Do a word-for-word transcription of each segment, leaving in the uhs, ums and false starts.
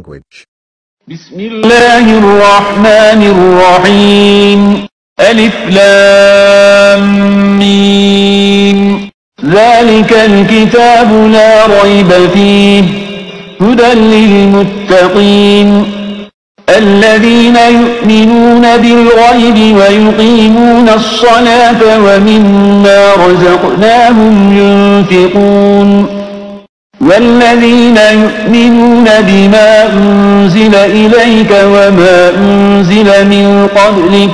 language. بسم الله الرحمن الرحيم. ألف لام ميم. ذلك الكتاب لا ريب فيه هدى للمتقين الذين يؤمنون بالغيب ويقيمون الصلاة ومما رزقناهم ينفقون والذين يؤمنون بما أنزل إليك وما أنزل من قبلك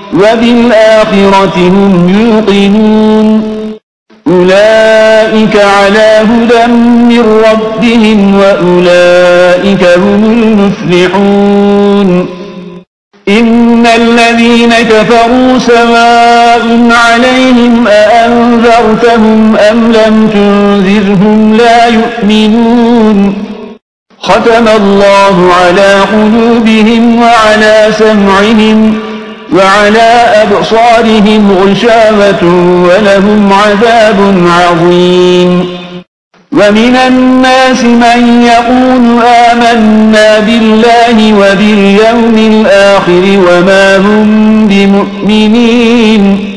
وبالآخرة هم يوقنون أولئك على هدى من ربهم وأولئك هم المفلحون إن الذين كفروا سواء عليهم أأنذرتهم أم لم تنذرهم لا يؤمنون ختم الله على قلوبهم وعلى سمعهم وعلى أبصارهم غشاوة ولهم عذاب عظيم ومن الناس من يقول آمنا بالله وباليوم الآخر وما هم بمؤمنين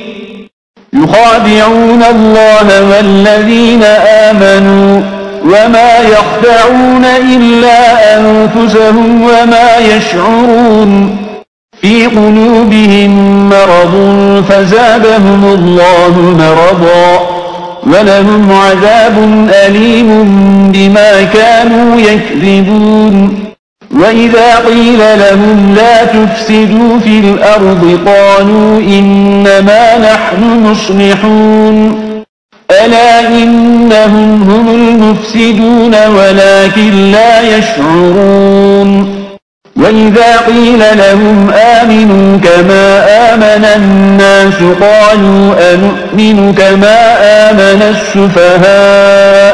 يخادعون الله والذين آمنوا وما يخدعون إلا أنفسهم وما يشعرون في قلوبهم مرض فزادهم الله مرضا ولهم عذاب أليم بما كانوا يكذبون وإذا قيل لهم لا تفسدوا في الأرض قالوا إنما نحن مصلحون ألا إنهم هم المفسدون ولكن لا يشعرون وإذا قيل لهم آمنوا كما آمن الناس قالوا أنؤمن كما آمن السفهاء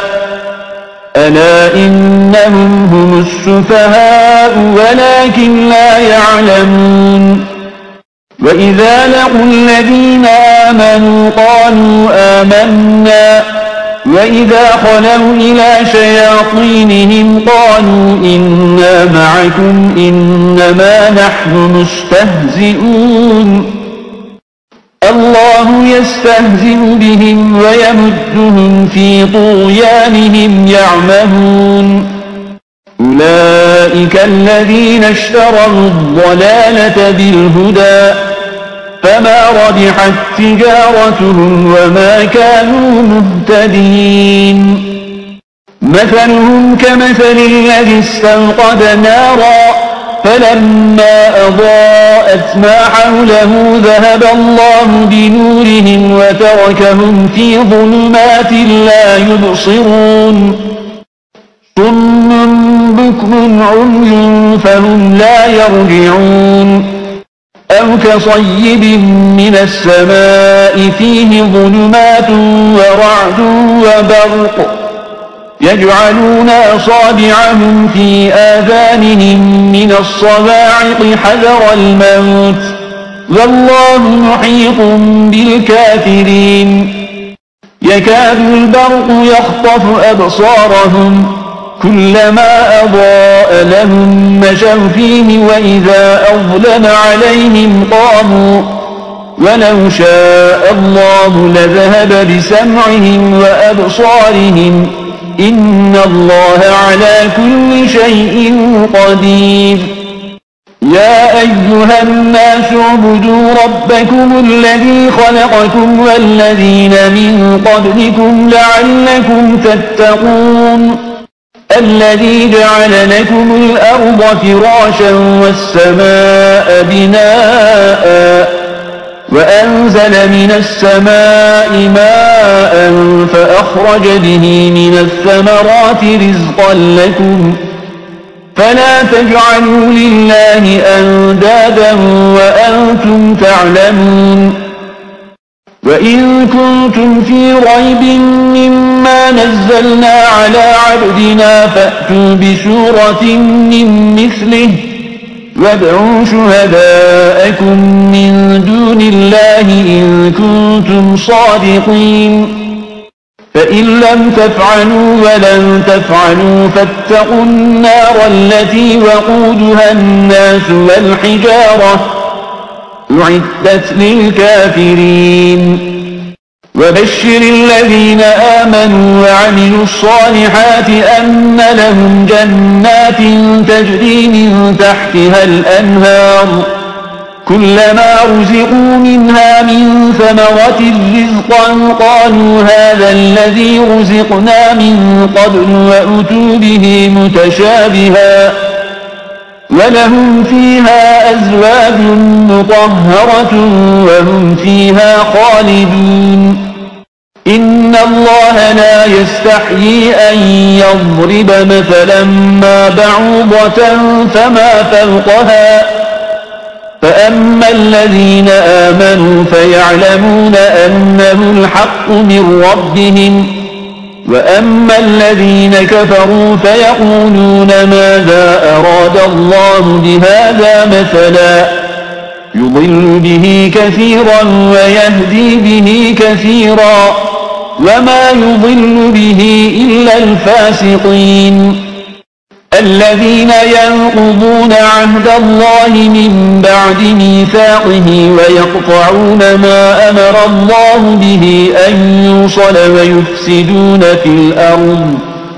ألا إنهم هم السفهاء ولكن لا يعلمون وإذا لقوا الذين آمنوا قالوا آمنا وإذا خلوا إلى شياطينهم قالوا إنا معكم إنما نحن مستهزئون الله يستهزئ بهم ويمدهم في طغيانهم يعمهون أولئك الذين اشتروا الضلالة بالهدى فما ربحت تجارتهم وما كانوا مهتدين مثلهم كمثل الذي استوقد نارا فلما أضاءت ما حوله ذهب الله بنورهم وتركهم في ظلمات لا يبصرون صم بكم عمي فهم لا يرجعون أو كصيب من السماء فيه ظلمات ورعد وبرق يجعلون أصابعهم في آذانهم من الصواعق حذر الموت والله محيط بالكافرين يكاد البرق يخطف أبصارهم كلما أضاء لهم مشوا فيه وإذا أظلم عليهم قاموا ولو شاء الله لذهب بسمعهم وأبصارهم إن الله على كل شيء قدير يا أيها الناس اعبدوا ربكم الذي خلقكم والذين من قبلكم لعلكم تتقون الذي جعل لكم الأرض فراشا والسماء بناء وأنزل من السماء ماء فأخرج به من الثمرات رزقا لكم فلا تجعلوا لله أندادا وأنتم تعلمون وإن كنتم في ريب مما نزلنا على عبدنا فأتوا بسورة من مثله وادعوا شهداءكم من دون الله إن كنتم صادقين فإن لم تفعلوا ولن تفعلوا فاتقوا النار التي وقودها الناس والحجارة أعدت للكافرين وبشر الذين آمنوا وعملوا الصالحات أن لهم جنات تجري من تحتها الأنهار كلما رزقوا منها من ثمرة رزقا قالوا هذا الذي رزقنا من قبل وأتوا به متشابها ولهم فيها أزواج مطهرة وهم فيها خالدون إن الله لا يستحيي أن يضرب مثلا ما بعوضة فما فوقها فأما الذين آمنوا فيعلمون أنه الحق من ربهم وأما الذين كفروا فيقولون ماذا أراد الله بهذا مثلا يضل به كثيرا ويهدي به كثيرا وما يضل به إلا الفاسقين الذين ينقضون عهد الله من بعد ميثاقه ويقطعون ما أمر الله به أن يوصل ويفسدون في الأرض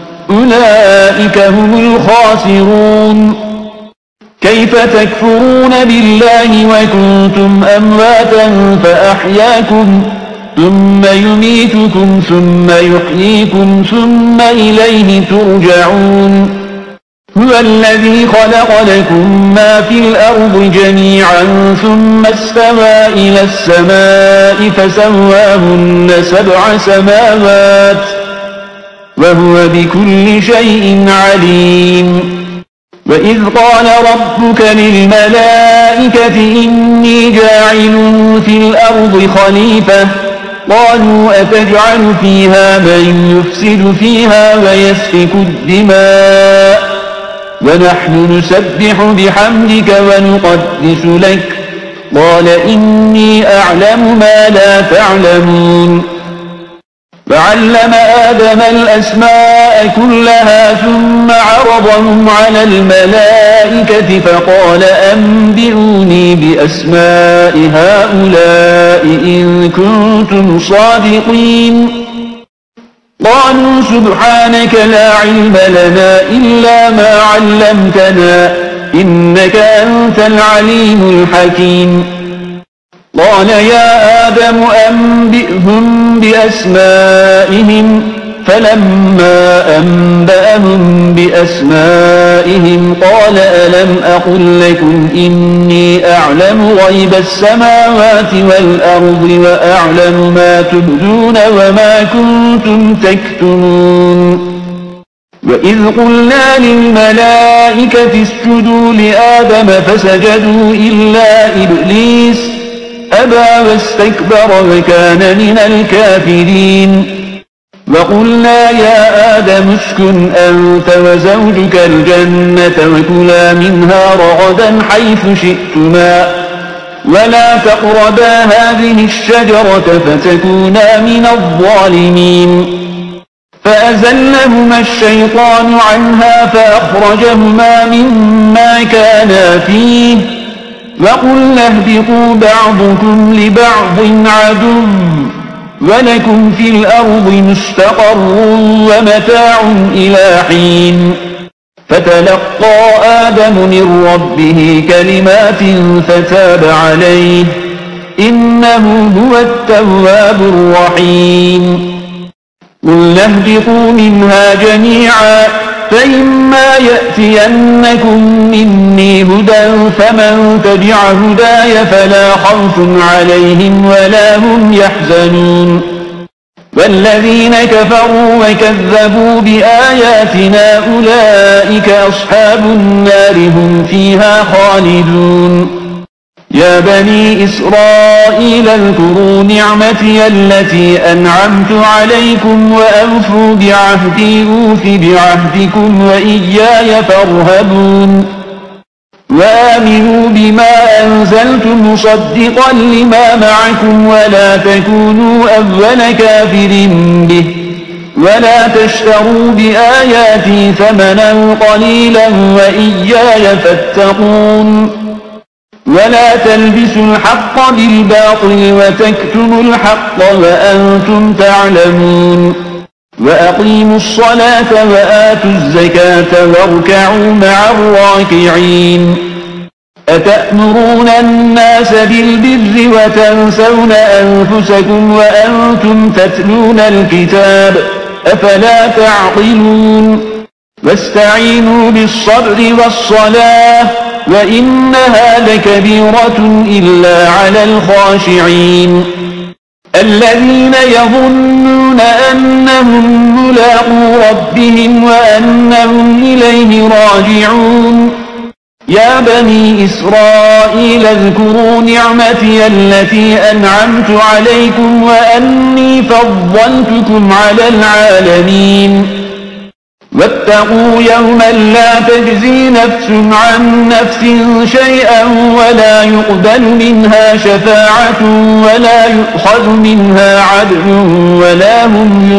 أولئك هم الخاسرون كيف تكفرون بالله وكنتم أمواتا فأحياكم ثم يميتكم ثم يحييكم ثم إليه ترجعون هو الذي خلق لكم ما في الأرض جميعا ثم استوى إلى السماء فسواهن سبع سماوات وهو بكل شيء عليم وإذ قال ربك للملائكة إني جاعل في الأرض خليفة قالوا أتجعل فيها من يفسد فيها ويسفك الدماء ونحن نسبح بحمدك ونقدس لك قال إني أعلم ما لا تعلمون وعلم آدم الأسماء كلها ثم عرضهم على الملائكة فقال أنبئوني بأسماء هؤلاء إن كنتم صادقين قالوا سبحانك لا علم لنا إلا ما علمتنا إنك أنت العليم الحكيم قال يا آدم أنبئهم بأسمائهم فلما أنبأهم بأسمائهم قال ألم أقل لكم إني أعلم غيب السماوات والأرض وأعلم ما تبدون وما كنتم تكتمون وإذ قلنا للملائكة اسجدوا لآدم فسجدوا إلا إبليس أبى واستكبر وكان من الكافرين وقلنا يا آدم اسكن أنت وزوجك الجنة وكلا منها رغدا حيث شئتما ولا تقربا هذه الشجرة فتكونا من الظالمين فأزلهما الشيطان عنها فأخرجهما مما كانا فيه وقلنا اهبطوا بعضكم لبعض عدو ولكم في الأرض مستقر ومتاع إلى حين فتلقى آدم من ربه كلمات فتاب عليه إنه هو التواب الرحيم قلنا اهبطوا منها جميعا فإما يأتينكم مني هدى فمن تبع هداي فلا خوف عليهم ولا هم يحزنون والذين كفروا وكذبوا بآياتنا أولئك أصحاب النار هم فيها خالدون يا بني إسرائيل اذكروا نعمتي التي أنعمت عليكم وأوفوا بعهدي أوف بعهدكم وإياي فارهبون وآمنوا بما أنزلت مصدقا لما معكم ولا تكونوا أول كافر به ولا تشتروا بآياتي ثمنا قليلا وإياي فاتقون ولا تلبسوا الحق بالباطل وتكتموا الحق وأنتم تعلمون وأقيموا الصلاة وآتوا الزكاة واركعوا مع الراكعين أتأمرون الناس بالبر وتنسون أنفسكم وأنتم تتلون الكتاب أفلا تعقلون واستعينوا بالصبر والصلاة وإنها لكبيرة إلا على الخاشعين الذين يظنون أنهم ملاقو ربهم وأنهم إليه راجعون يا بني إسرائيل اذكروا نعمتي التي أنعمت عليكم وأني فضلتكم على العالمين واتقوا يوما لا تجزي نفس عن نفس شيئا ولا يقبل منها شفاعة ولا يؤخذ منها عدل ولا هم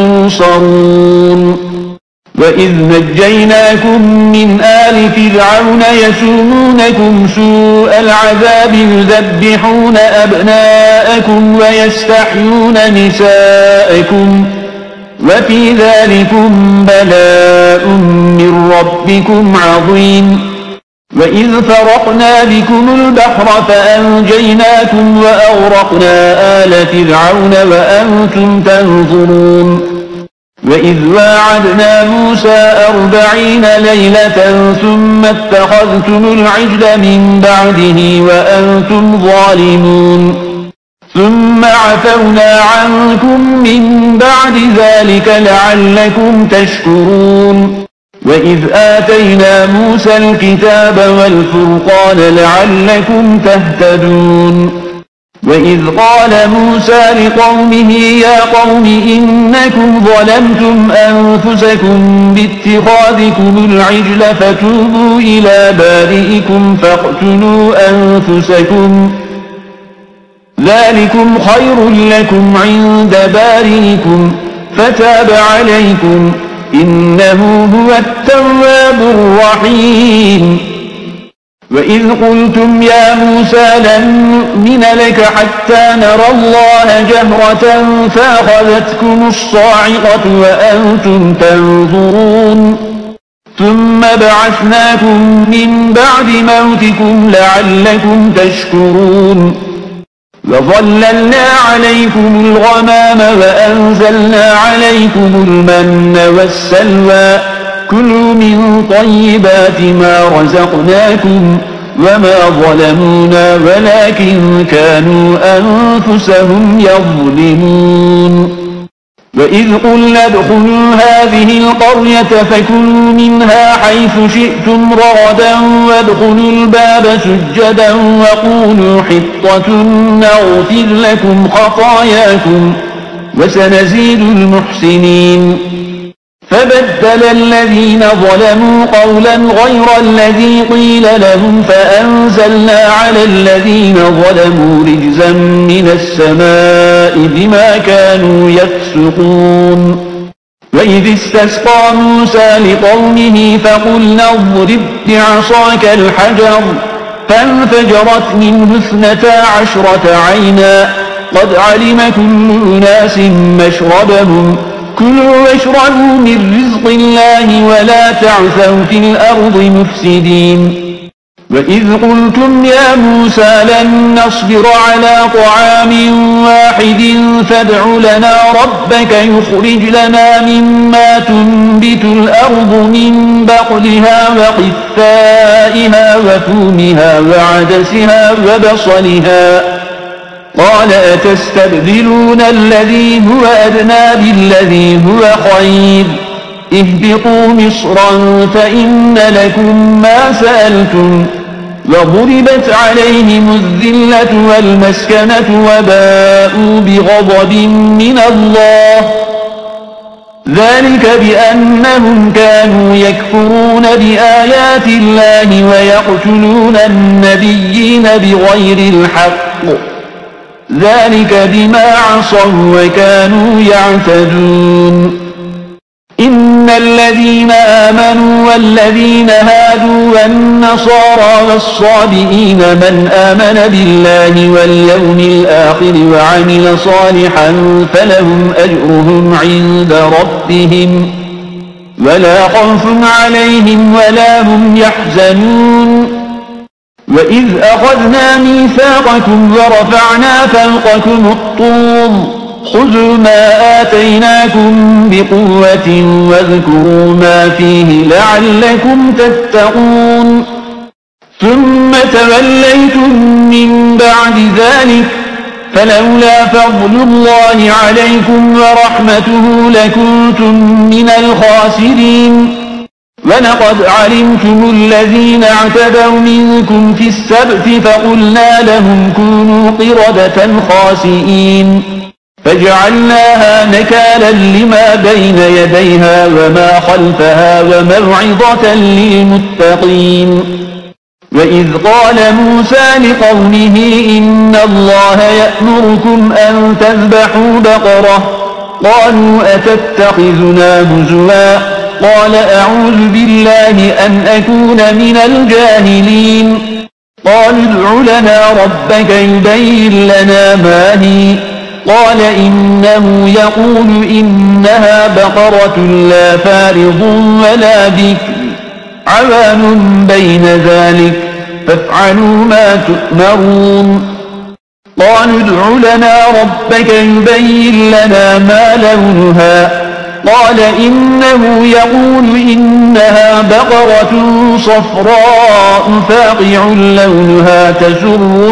ينصرون وإذ نجيناكم من آل فرعون يسومونكم سوء العذاب يذبحون أبناءكم ويستحيون نساءكم وفي ذلكم بلاء من ربكم عظيم وإذ فرقنا بكم البحر فأنجيناكم وأغرقنا آل فرعون وأنتم تنظرون وإذ واعدنا موسى أربعين ليلة ثم اتخذتم العجل من بعده وأنتم ظالمون ثم عفونا عنكم من بعد ذلك لعلكم تشكرون وإذ آتينا موسى الكتاب والفرقان لعلكم تهتدون وإذ قال موسى لقومه يا قوم إنكم ظلمتم أنفسكم باتخاذكم العجل فتوبوا إلى بارئكم فاقتلوا أنفسكم ذلكم خير لكم عند بارئكم فتاب عليكم إنه هو التواب الرحيم وإذ قلتم يا موسى لن نؤمن لك حتى نرى الله جهرة فأخذتكم الصاعقة وأنتم تنظرون ثم بعثناكم من بعد موتكم لعلكم تشكرون وظللنا عليكم الغمام وأنزلنا عليكم المن والسلوى كلوا من طيبات ما رزقناكم وما ظلمونا ولكن كانوا أنفسهم يظلمون وإذ قلنا ادخلوا هذه القرية فكلوا منها حيث شئتم رغدا وادخلوا الباب سجدا وقولوا حطة نغفر لكم خطاياكم وسنزيد المحسنين فبدل الذين ظلموا قولا غير الذي قيل لهم فأنزلنا على الذين ظلموا رجزا من السماء بما كانوا يفسقون وإذ استسقى موسى لقومه فقلنا اضرب بعصاك الحجر فانفجرت منه اثنتا عشرة عينا قد علم كل أناس مشربهم كلوا واشربوا من رزق الله ولا تعثوا في الأرض مفسدين وإذ قلتم يا موسى لن نصبر على طعام واحد فادع لنا ربك يخرج لنا مما تنبت الأرض من بقلها وقثائها وثومها وعدسها وبصلها قال أتستبدلون الذي هو أدنى بالذي هو خير اهبطوا مصرا فإن لكم ما سألتم وضربت عليهم الذلة والمسكنة وباءوا بغضب من الله ذلك بأنهم كانوا يكفرون بآيات الله ويقتلون النبيين بغير الحق ذلك بما عصوا وكانوا يعتدون إن الذين آمنوا والذين هادوا والنصارى والصابئين من آمن بالله واليوم الآخر وعمل صالحا فلهم أجرهم عند ربهم ولا خوف عليهم ولا هم يحزنون وإذ أخذنا ميثاقكم ورفعنا فوقكم الطور خذوا ما آتيناكم بقوة واذكروا ما فيه لعلكم تتقون ثم توليتم من بعد ذلك فلولا فضل الله عليكم ورحمته لكنتم من الخاسرين ولقد علمتم الذين اعتدوا منكم في السبت فقلنا لهم كونوا قردة خاسئين فجعلناها نكالا لما بين يديها وما خلفها وموعظة للمتقين وإذ قال موسى لقومه إن الله يأمركم أن تذبحوا بقرة قالوا أتتخذنا هزوا قال أعوذ بالله أن أكون من الجاهلين قالوا ادع لنا ربك يبين لنا ما هي قال إنه يقول إنها بقرة لا فارض ولا بكر عوان بين ذلك فافعلوا ما تؤمرون قالوا ادع لنا ربك يبين لنا ما لونها قال إنه يقول إنها بقرة صفراء فاقع لونها تسر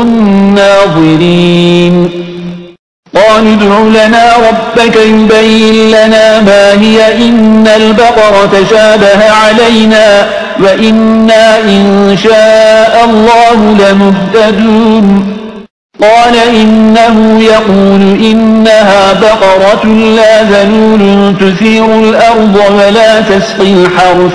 الناظرين قالوا ادع لنا ربك يبين لنا ما هي إن البقرة تشابه علينا وإنا إن شاء الله لمهتدون قال إنه يقول إنها بقرة لا ذلول تثير الأرض ولا تسقي الحرث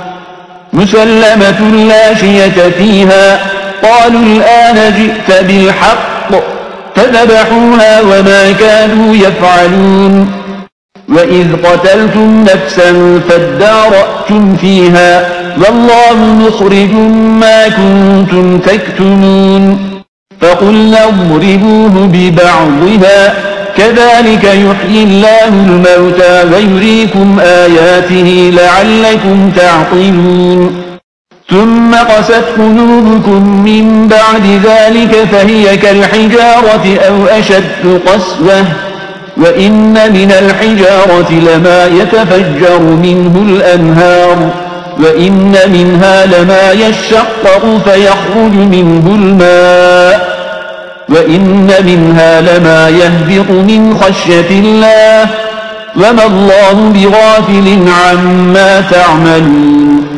مسلمة لا شية فيها قالوا الآن جئت بالحق فذبحوها وما كانوا يفعلون وإذ قتلتم نفسا فادارأتم فيها والله مخرج ما كنتم تكتمون فقلنا اضربوه ببعضها كذلك يحيي الله الموتى ويريكم آياته لعلكم تعقلون ثم قست قلوبكم من بعد ذلك فهي كالحجارة أو أشد قسوة وإن من الحجارة لما يتفجر منه الأنهار وإن منها لما يشقق فيخرج منه الماء وإن منها لما يهبط من خشية الله وما الله بغافل عما تعملون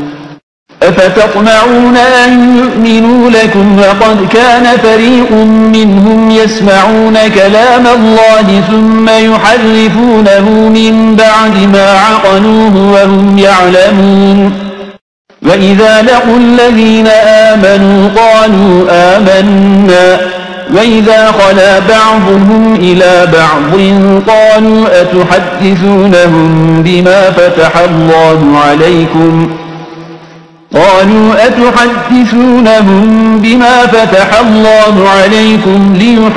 أفتطمعون أن يؤمنوا لكم وقد كان فريق منهم يسمعون كلام الله ثم يحرفونه من بعد ما عقلوه وهم يعلمون وإذا لقوا الذين آمنوا قالوا آمنا وإذا خلا بعضهم إلى بعض قالوا أتحدثونهم بما فتح الله عليكم قالوا أتحدثونهم بما فتح الله عليكم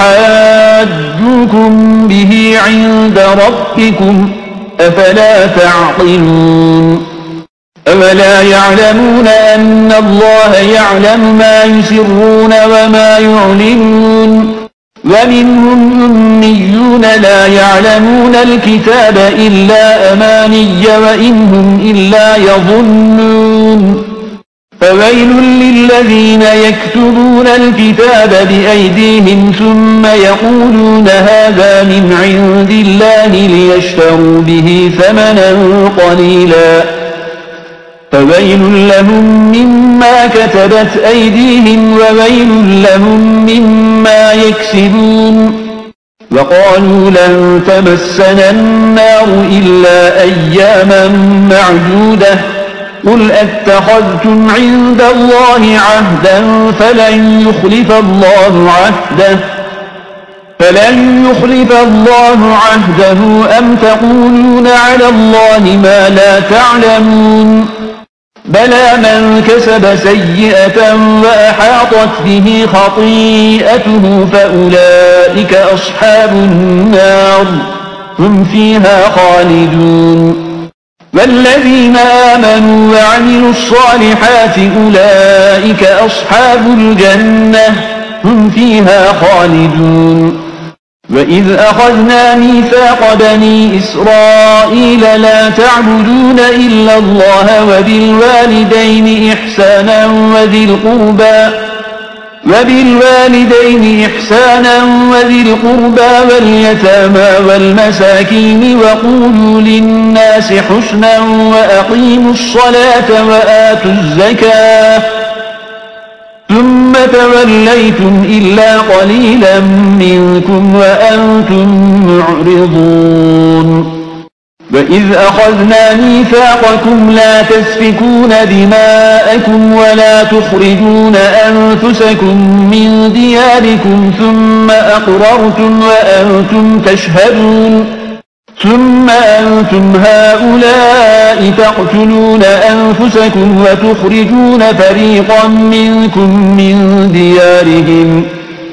ليحاجوكم به عند ربكم أفلا تعقلون أولا يعلمون أن الله يعلم ما يسرون وما يعلنون ومنهم أميون لا يعلمون الكتاب إلا أماني وإنهم إلا يظنون فويل للذين يكتبون الكتاب بأيديهم ثم يقولون هذا من عند الله ليشتروا به ثمنا قليلا فويل لهم مما كتبت أيديهم وويل لهم مما يكسبون وقالوا لن تمسنا النار إلا أياما معدودة قل أتخذتم عند الله عهدا فلن يخلف الله عهده فلن يخلف الله عهده أم تقولون على الله ما لا تعلمون بلى من كسب سيئة وأحاطت به خطيئته فأولئك أصحاب النار هم فيها خالدون والذين آمنوا وعملوا الصالحات أولئك أصحاب الجنة هم فيها خالدون وإذ أخذنا ميثاق بني إسرائيل لا تعبدون إلا الله وبالوالدين إحسانا وذي القربى وبالوالدين إحسانا وذي القربى واليتامى والمساكين وقولوا للناس حسنا وأقيموا الصلاة وآتوا الزكاة ثم توليتم إلا قليلا منكم وأنتم معرضون وإذ أخذنا ميثاقكم لا تسفكون دماءكم ولا تخرجون أنفسكم من دياركم ثم أقررتم وأنتم تشهدون ثم أنتم هؤلاء تقتلون أنفسكم وتخرجون فريقا منكم من ديارهم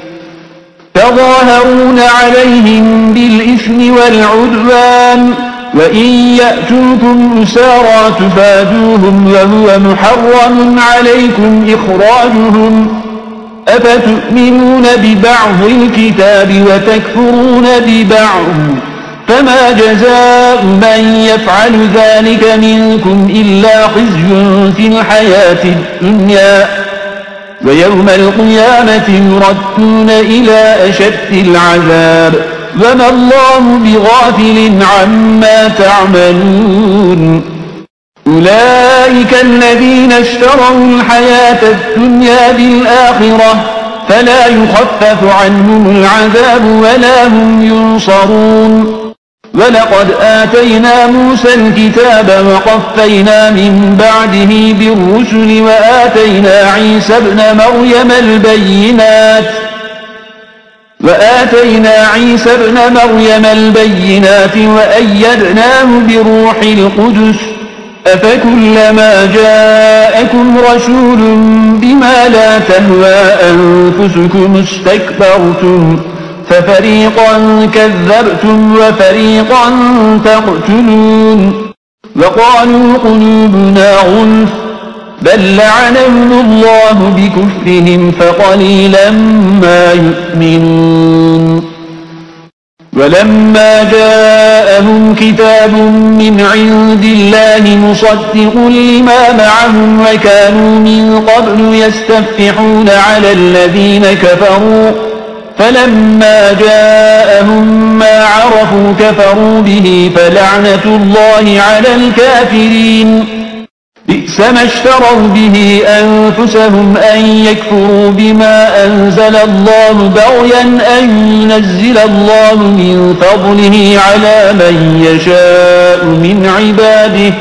تظاهرون عليهم بالإثم والعدوان وإن يأتوكم أسارى تفادوهم وهو محرم عليكم إخراجهم أفتؤمنون ببعض الكتاب وتكفرون ببعض فما جزاء من يفعل ذلك منكم إلا خزي في الحياة الدنيا ويوم القيامة يردون إلى أشد العذاب وما الله بغافل عما تعملون أولئك الذين اشتروا الحياة الدنيا بالآخرة فلا يخفف عنهم العذاب ولا هم ينصرون ولقد آتينا موسى الكتاب وقفينا من بعده بالرسل وآتينا عيسى ابن مريم البينات وآتينا عيسى ابن مريم البينات وأيدناه بروح القدس أفكلما جاءكم رسول بما لا تهوى أنفسكم استكبرتم ففريقا كذبتم وفريقا تقتلون وقالوا قلوبنا غلف بل لعنهم الله بكفرهم فقليلا ما يؤمنون ولما جاءهم كتاب من عند الله مصدق لما معهم وكانوا من قبل يستفتحون على الذين كفروا فلما جاءهم ما عرفوا كفروا به فلعنة الله على الكافرين بئس ما اشتروا به أنفسهم أن يكفروا بما أنزل الله بغيا أن ينزل الله من فضله على من يشاء من عباده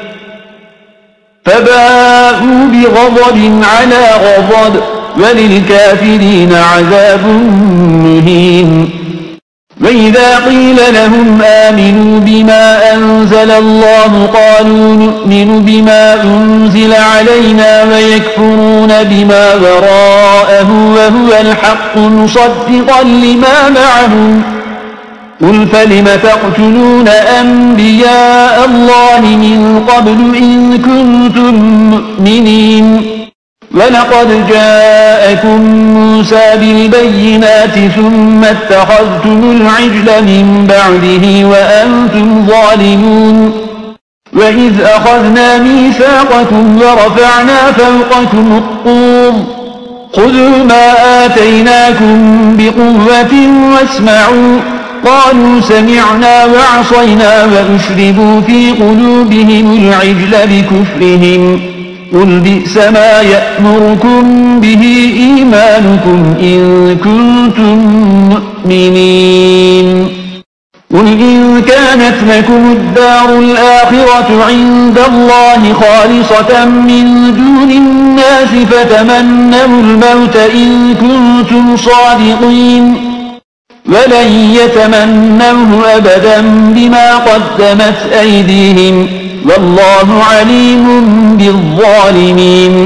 فباءوا بغضب على غضب وللكافرين عذاب مهين وإذا قيل لهم آمنوا بما أنزل الله قالوا نؤمن بما أنزل علينا ويكفرون بما وراءه وهو الحق مصدقا لما معهم قل فلم تقتلون أنبياء الله من قبل إن كنتم مؤمنين ولقد جاءكم موسى بالبينات ثم اتخذتم العجل من بعده وأنتم ظالمون وإذ أخذنا ميثاقكم ورفعنا فوقكم الطور خذوا ما آتيناكم بقوة واسمعوا قالوا سمعنا وعصينا وأشربوا في قلوبهم العجل بكفرهم قل بئس ما يأمركم به إيمانكم إن كنتم مؤمنين قل إن كانت لكم الدار الآخرة عند الله خالصة من دون الناس فتمنوا الموت إن كنتم صادقين ولن يتمنوه أبدا بما قدمت أيديهم والله عليم بالظالمين.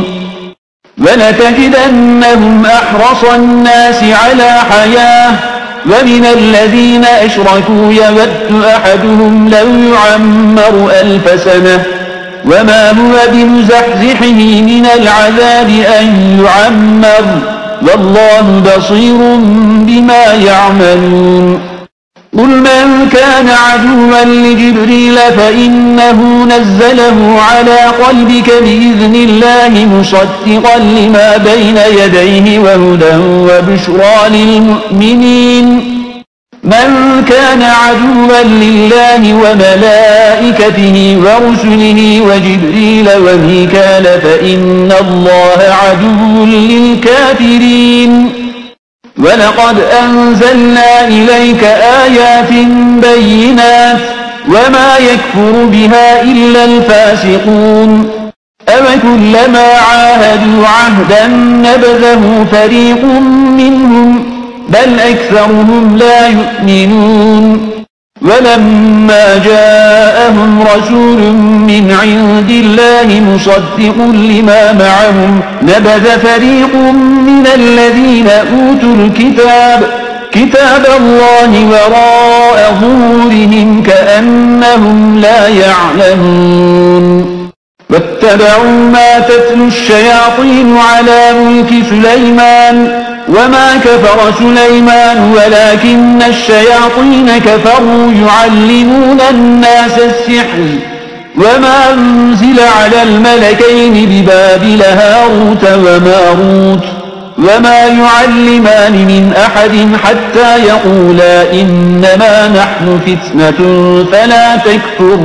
ولتجدنهم أحرص الناس على حياة ومن الذين أشركوا يود أحدهم لو يعمر ألف سنة وما هو بمزحزحه من العذاب أن يعمر والله بصير بما يعملون. قل من كان عدوا لجبريل فإنه نزله على قلبك بإذن الله مصدقا لما بين يديه وهدى وبشرى للمؤمنين. من كان عدوا لله وملائكته ورسله وجبريل وميكال فإن الله عدو للكافرين. ولقد أنزلنا إليك آيات بينات وما يكفر بها إلا الفاسقون. أوكلما عاهدوا عهدا نبذه فريق منهم بل أكثرهم لا يؤمنون. ولما جاءهم رسول من عند الله مصدق لما معهم نبذ فريق من الذين أوتوا الكتاب كتاب الله وراء ظهورهم كأنهم لا يعلمون. واتبعوا ما تتلو الشياطين على ملك سليمان وما كفر سليمان ولكن الشياطين كفروا يعلمون الناس السحر وما أنزل على الملكين ببابل هاروت وماروت وما يعلمان من أحد حتى يقولا إنما نحن فتنة فلا تكفر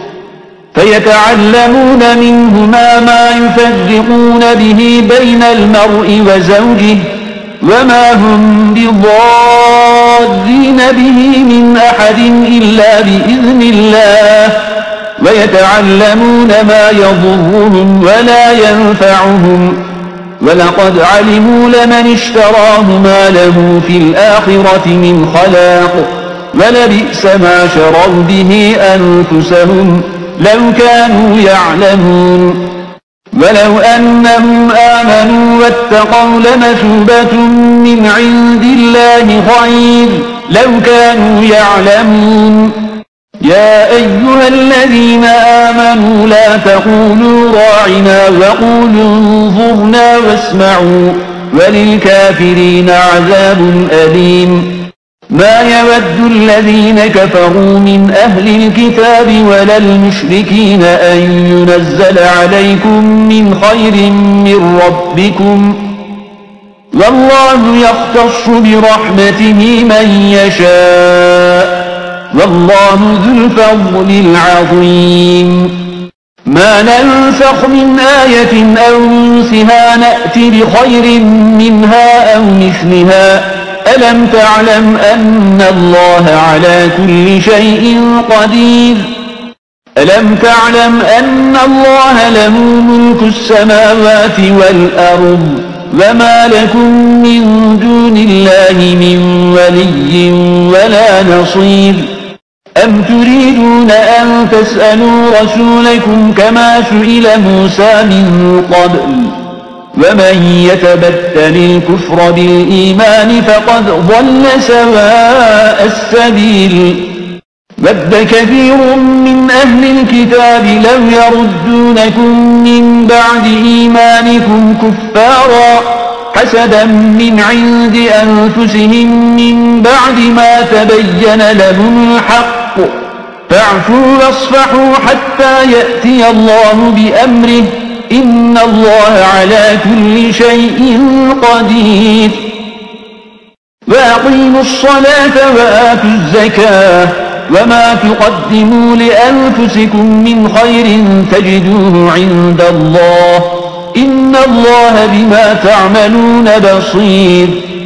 فيتعلمون منهما ما يفرقون به بين المرء وزوجه وما هم بضارين به من أحد إلا بإذن الله ويتعلمون ما يضرهم ولا ينفعهم ولقد علموا لمن اشتراه ما له في الآخرة من خلاق ولبئس ما شروا به أنفسهم لو كانوا يعلمون. ولو أنهم آمنوا واتقوا لمثوبة من عند الله خير لو كانوا يعلمون. يا أيها الذين آمنوا لا تقولوا راعنا وقولوا انظرنا واسمعوا وللكافرين عذاب أليم. ما يود الذين كفروا من أهل الكتاب ولا المشركين أن ينزل عليكم من خير من ربكم والله يختص برحمته من يشاء والله ذو الفضل العظيم. ما ننسخ من آية أو ننسها نأتي بخير منها أو مثلها ألم تعلم أن الله على كل شيء قدير. ألم تعلم أن الله له ملك السماوات والأرض وما لكم من دون الله من ولي ولا نصير. أم تريدون أن تسألوا رسولكم كما سئل موسى من قبل ومن يتبدل الكفر بالإيمان فقد ضل سواء السبيل. ود كثير من أهل الكتاب لو يردونكم من بعد إيمانكم كفارا حسدا من عند أنفسهم من بعد ما تبين لهم الحق فاعفوا واصفحوا حتى يأتي الله بأمره إن الله على كل شيء قدير. وأقيموا الصلاة وآتوا الزكاة وما تقدموا لأنفسكم من خير تجدوه عند الله إن الله بما تعملون بصير.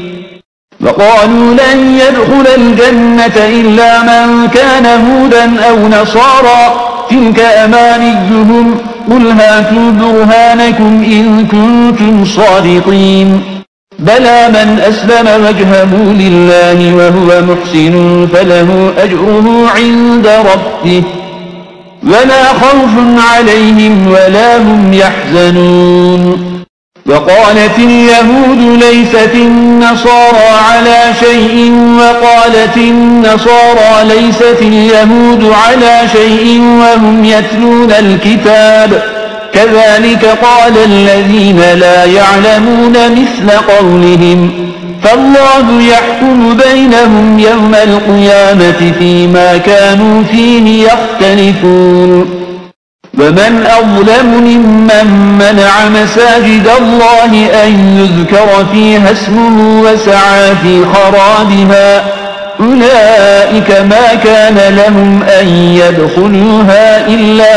وقالوا لن يدخل الجنة إلا من كان هودا أو نصارى تلك أمانيهم قل هاتوا برهانكم إن كنتم صادقين. بلى من أسلم وجهه لله وهو محسن فله أجره عند ربه ولا خوف عليهم ولا هم يحزنون. وقالت اليهود ليست النصارى على شيء وقالت النصارى ليست اليهود على شيء وهم يتلون الكتاب كذلك قال الذين لا يعلمون مثل قولهم فالله يحكم بينهم يوم القيامة فيما كانوا فيه يختلفون. ومن أظلم ممن منع مساجد الله أن يذكر فيها اسمه وسعى في خرابها أولئك ما كان لهم أن يدخلوها إلا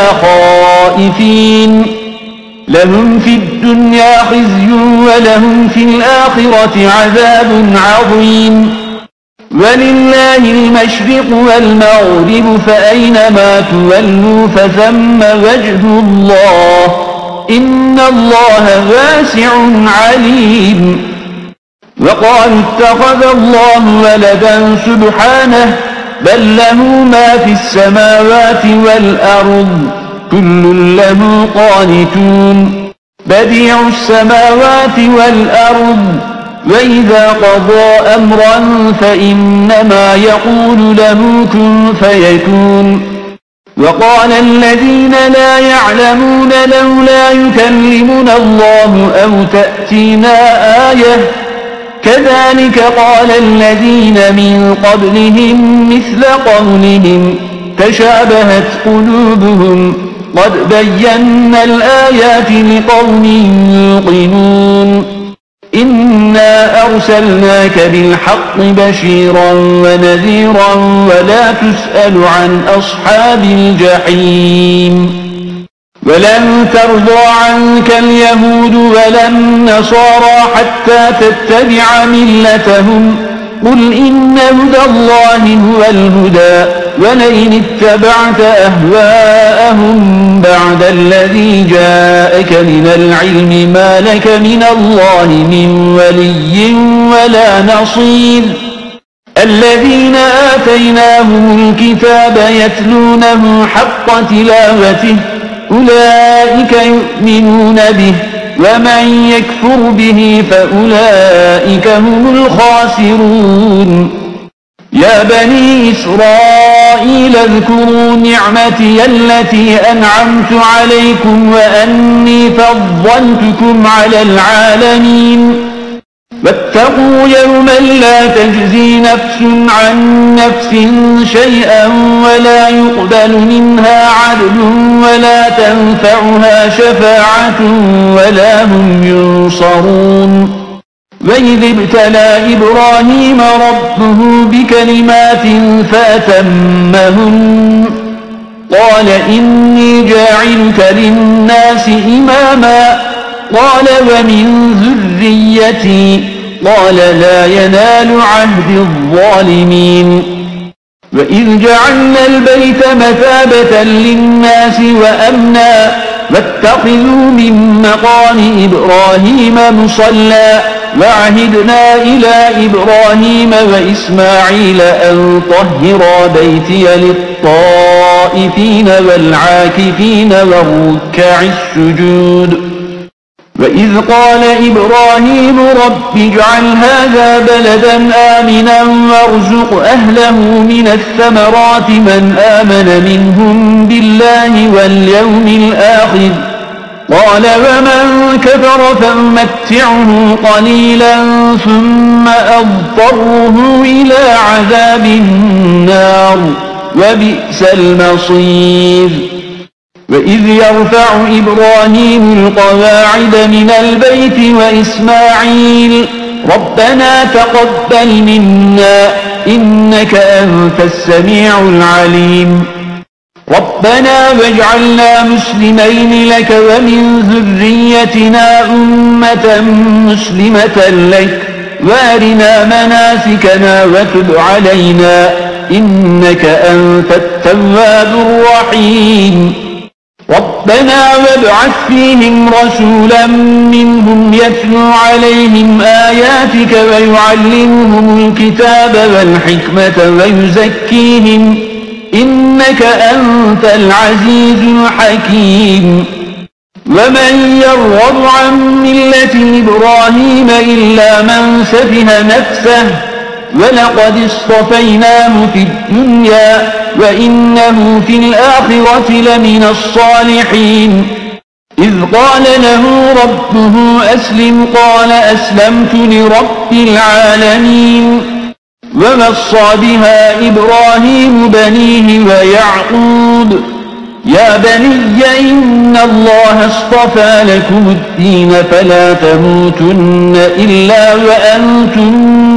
خائفين لهم في الدنيا خزي ولهم في الآخرة عذاب عظيم. ولله المشرق والمغرب فأينما تولوا فثم وجه الله إن الله واسع عليم. وقالوا اتخذ الله ولدا سبحانه بل له ما في السماوات والأرض كل له قانتون بديع السماوات والأرض وإذا قضى أمرا فإنما يقول له كن فيكون. وقال الذين لا يعلمون لولا يكلمنا الله أو تأتينا آية كذلك قال الذين من قبلهم مثل قولهم تشابهت قلوبهم قد بينا الآيات لقوم يوقنون. إنا أرسلناك بالحق بشيرا ونذيرا ولا تسأل عن أصحاب الجحيم. ولن ترضى عنك اليهود ولا النصارى حتى تتبع ملتهم قل إن هدى الله هو الهدى ولئن اتبعت أهواءهم بعد الذي جاءك من العلم ما لك من الله من ولي ولا نصير. الذين آتيناهم الكتاب يتلونه حق تلاوته أولئك يؤمنون به ومن يكفر به فأولئك هم الخاسرون. يا بني إسرائيل اذكروا نعمتي التي أنعمت عليكم وأني فضلتكم على العالمين واتقوا يوما لا تجزي نفس عن نفس شيئا ولا يقبل منها عدل ولا تنفعها شفاعة ولا هم ينصرون. وإذ ابتلى إبراهيم ربه بكلمات فأتمهن قال إني جاعلك للناس إماما قال ومن ذريتي قال لا ينال عهد الظالمين. وإذ جعلنا البيت مثابة للناس وأمنا واتخذوا من مقام إبراهيم مصلى وعهدنا إلى إبراهيم وإسماعيل أن طهرا بيتي للطائفين والعاكفين والركع السجود. وإذ قال إبراهيم رب اجعل هذا بلدا آمنا وارزق أهله من الثمرات من آمن منهم بالله واليوم الآخر قال ومن كفر فمتعه قليلا ثم أضطره إلى عذاب النار وبئس المصير. وإذ يرفع إبراهيم القواعد من البيت وإسماعيل ربنا تقبل منا إنك أنت السميع العليم ربنا واجعلنا مسلمين لك ومن ذريتنا أمة مسلمة لك وارنا مناسكنا وتب علينا إنك أنت التواب الرحيم. ربنا وابعث فيهم رسولا منهم يتلو عليهم آياتك ويعلمهم الكتاب والحكمة ويزكيهم إنك أنت العزيز الحكيم. ومن يرغب عن ملة إبراهيم إلا من سفه نفسه ولقد اصطفيناه في الدنيا وإنه في الآخرة لمن الصالحين. إذ قال له ربه أسلم قال أسلمت لرب العالمين. ووصى بها إبراهيم بنيه ويعقوب يا بني إن الله اصطفى لكم الدين فلا تموتن إلا وأنتم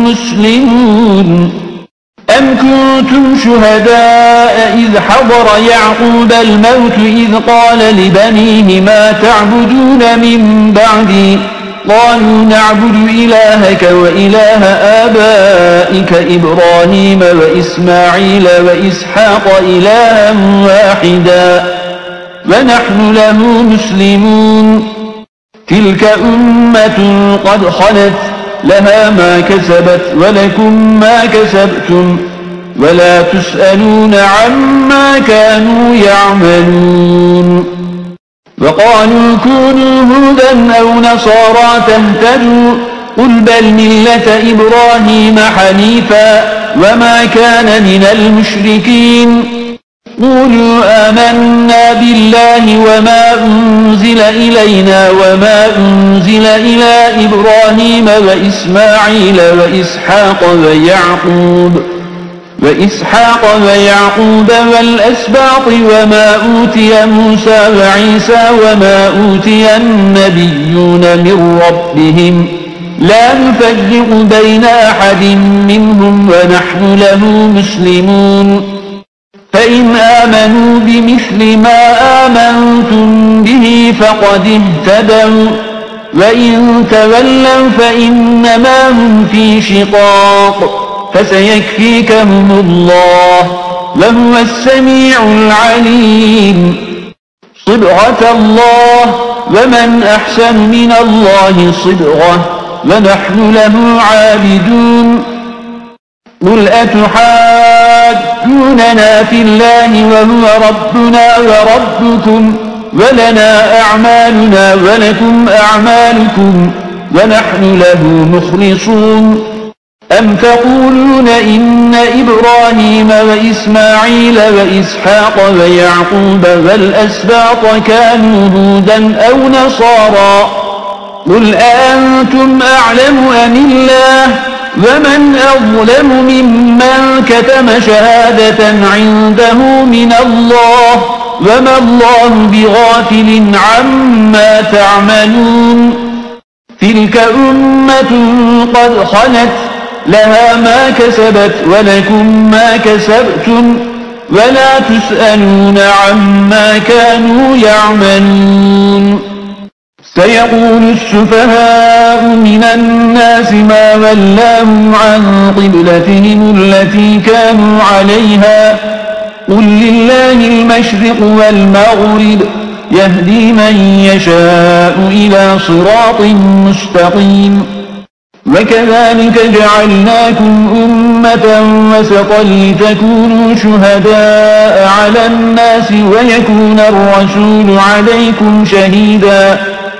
مسلمون. أم كنتم شهداء إذ حضر يعقوب الموت إذ قال لبنيه ما تعبدون من بعدي قالوا نعبد إلهك وإله آبائك إبراهيم وإسماعيل وإسحاق إلها واحدا ونحن له مسلمون. تلك أمة قد خلت لها ما كسبت ولكم ما كسبتم ولا تسألون عما كانوا يعملون. وقالوا كونوا هودا أو نصارى تهتدوا قل بل ملة إبراهيم حنيفا وما كان من المشركين. قولوا آمنا بالله وما أنزل إلينا وما أنزل إلى إبراهيم وإسماعيل وإسحاق ويعقوب وإسحاق ويعقوب والأسباط وما أوتي موسى وعيسى وما أوتي النبيون من ربهم لا نفرق بين أحد منهم ونحن له مسلمون. فإن آمنوا بمثل ما آمنتم به فقد اهتدوا وإن تولوا فإنما هم في شقاق فسيكفيكهم الله وهو السميع العليم. صبغة الله ومن أحسن من الله صبغة ونحن له عابدون. قل أتحاجوننا في الله وهو ربنا وربكم ولنا أعمالنا ولكم أعمالكم ونحن له مخلصون. أم تقولون إن إبراهيم وإسماعيل وإسحاق ويعقوب والأسباط كانوا هودا أو نصارى قل أأنتم أعلم أم الله ومن أظلم ممن كتم شهادة عنده من الله وما الله بغافل عما تعملون. تلك أمة قد خلت لها ما كسبت ولكم ما كسبتم ولا تسألون عما كانوا يعملون. سيقول السفهاء من الناس ما ولاهم عن قبلتهم التي كانوا عليها قل لله المشرق والمغرب يهدي من يشاء إلى صراط مستقيم. وكذلك جعلناكم أمة وسطا لتكونوا شهداء على الناس ويكون الرسول عليكم شهيدا.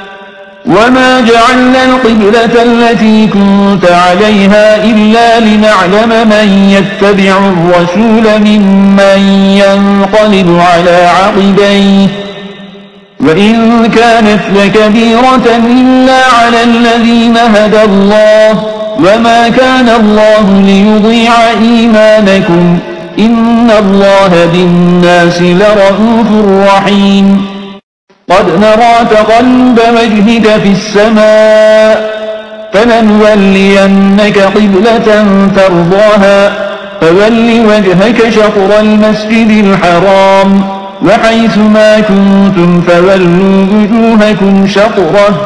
وما جعلنا القبلة التي كنت عليها إلا لنعلم من يتبع الرسول ممن ينقلب على عقبيه وإن كانت لكبيرة إلا على الذين هدى الله وما كان الله ليضيع إيمانكم إن الله بالناس لرءوف رحيم. قد نرى تقلب وجهك في السماء فلنولينك قبلة ترضاها فول وجهك شطر المسجد الحرام وحيث ما كنتم فولوا وجوهكم شطره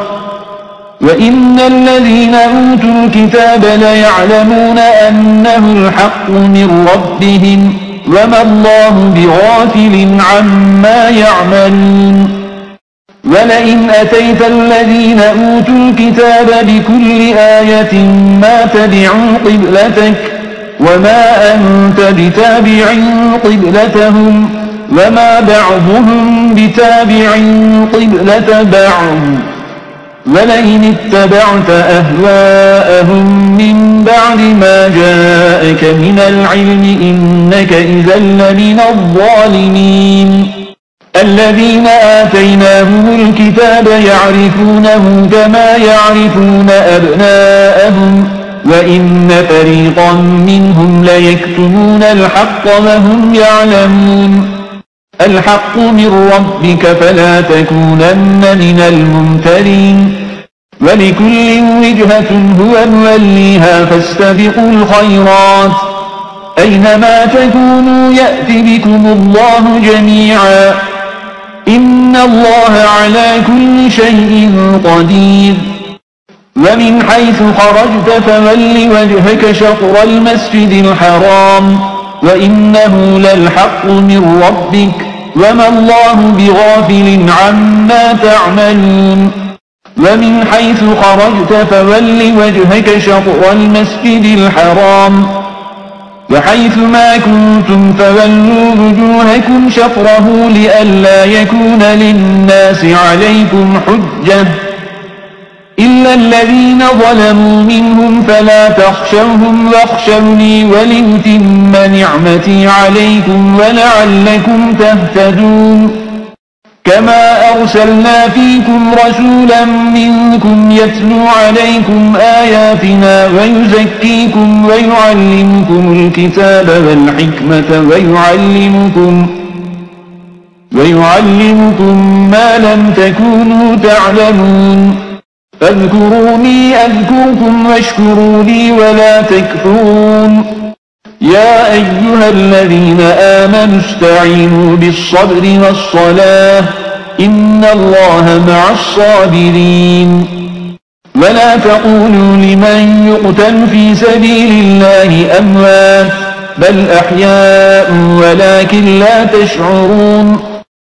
وإن الذين أوتوا الكتاب ليعلمون أنه الحق من ربهم وما الله بغافل عما يعملون ولئن أتيت الذين أوتوا الكتاب بكل آية ما تبعوا قبلتك وما أنت بتابع قبلتهم وما بعضهم بتابع قبلة بعض ولئن اتبعت أهواءهم من بعد ما جاءك من العلم إنك إذا لمن الظالمين الذين آتيناهم الكتاب يعرفونه كما يعرفون أبناءهم وإن فريقا منهم ليكتمون الحق وهم يعلمون الحق من ربك فلا تكونن من الممترين ولكل وجهة هو موليها فاستبقوا الخيرات أينما تكونوا يأت بكم الله جميعا إن الله على كل شيء قدير ومن حيث خرجت فول وجهك شطر المسجد الحرام وإنه للحق من ربك وما الله بغافل عما تعملون ومن حيث خرجت فول وجهك شطر المسجد الحرام وحيث ما كنتم فولوا وجوهكم شطره لئلا يكون للناس عليكم حجة إلا الذين ظلموا منهم فلا تخشوهم واخشوني ولأتم نعمتي عليكم ولعلكم تهتدون كما أرسلنا فيكم رسولا منكم يتلو عليكم آياتنا ويزكيكم ويعلمكم الكتاب والحكمة ويعلمكم ويعلمكم ما لم تكونوا تعلمون فاذكروني أذكركم واشكروا لي ولا تكفرون يا أيها الذين آمنوا استعينوا بالصبر والصلاة إن الله مع الصابرين ولا تقولوا لمن يقتل في سبيل الله أموات بل أحياء ولكن لا تشعرون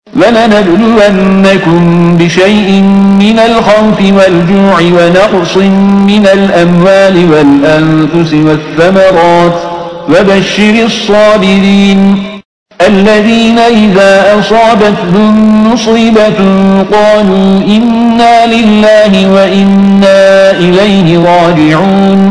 ولنبلونكم بشيء من الخوف والجوع ونقص من الأموال والأنفس والثمرات وبشر الصابرين الذين إذا أصابتهم مصيبة قالوا إنا لله وإنا إليه راجعون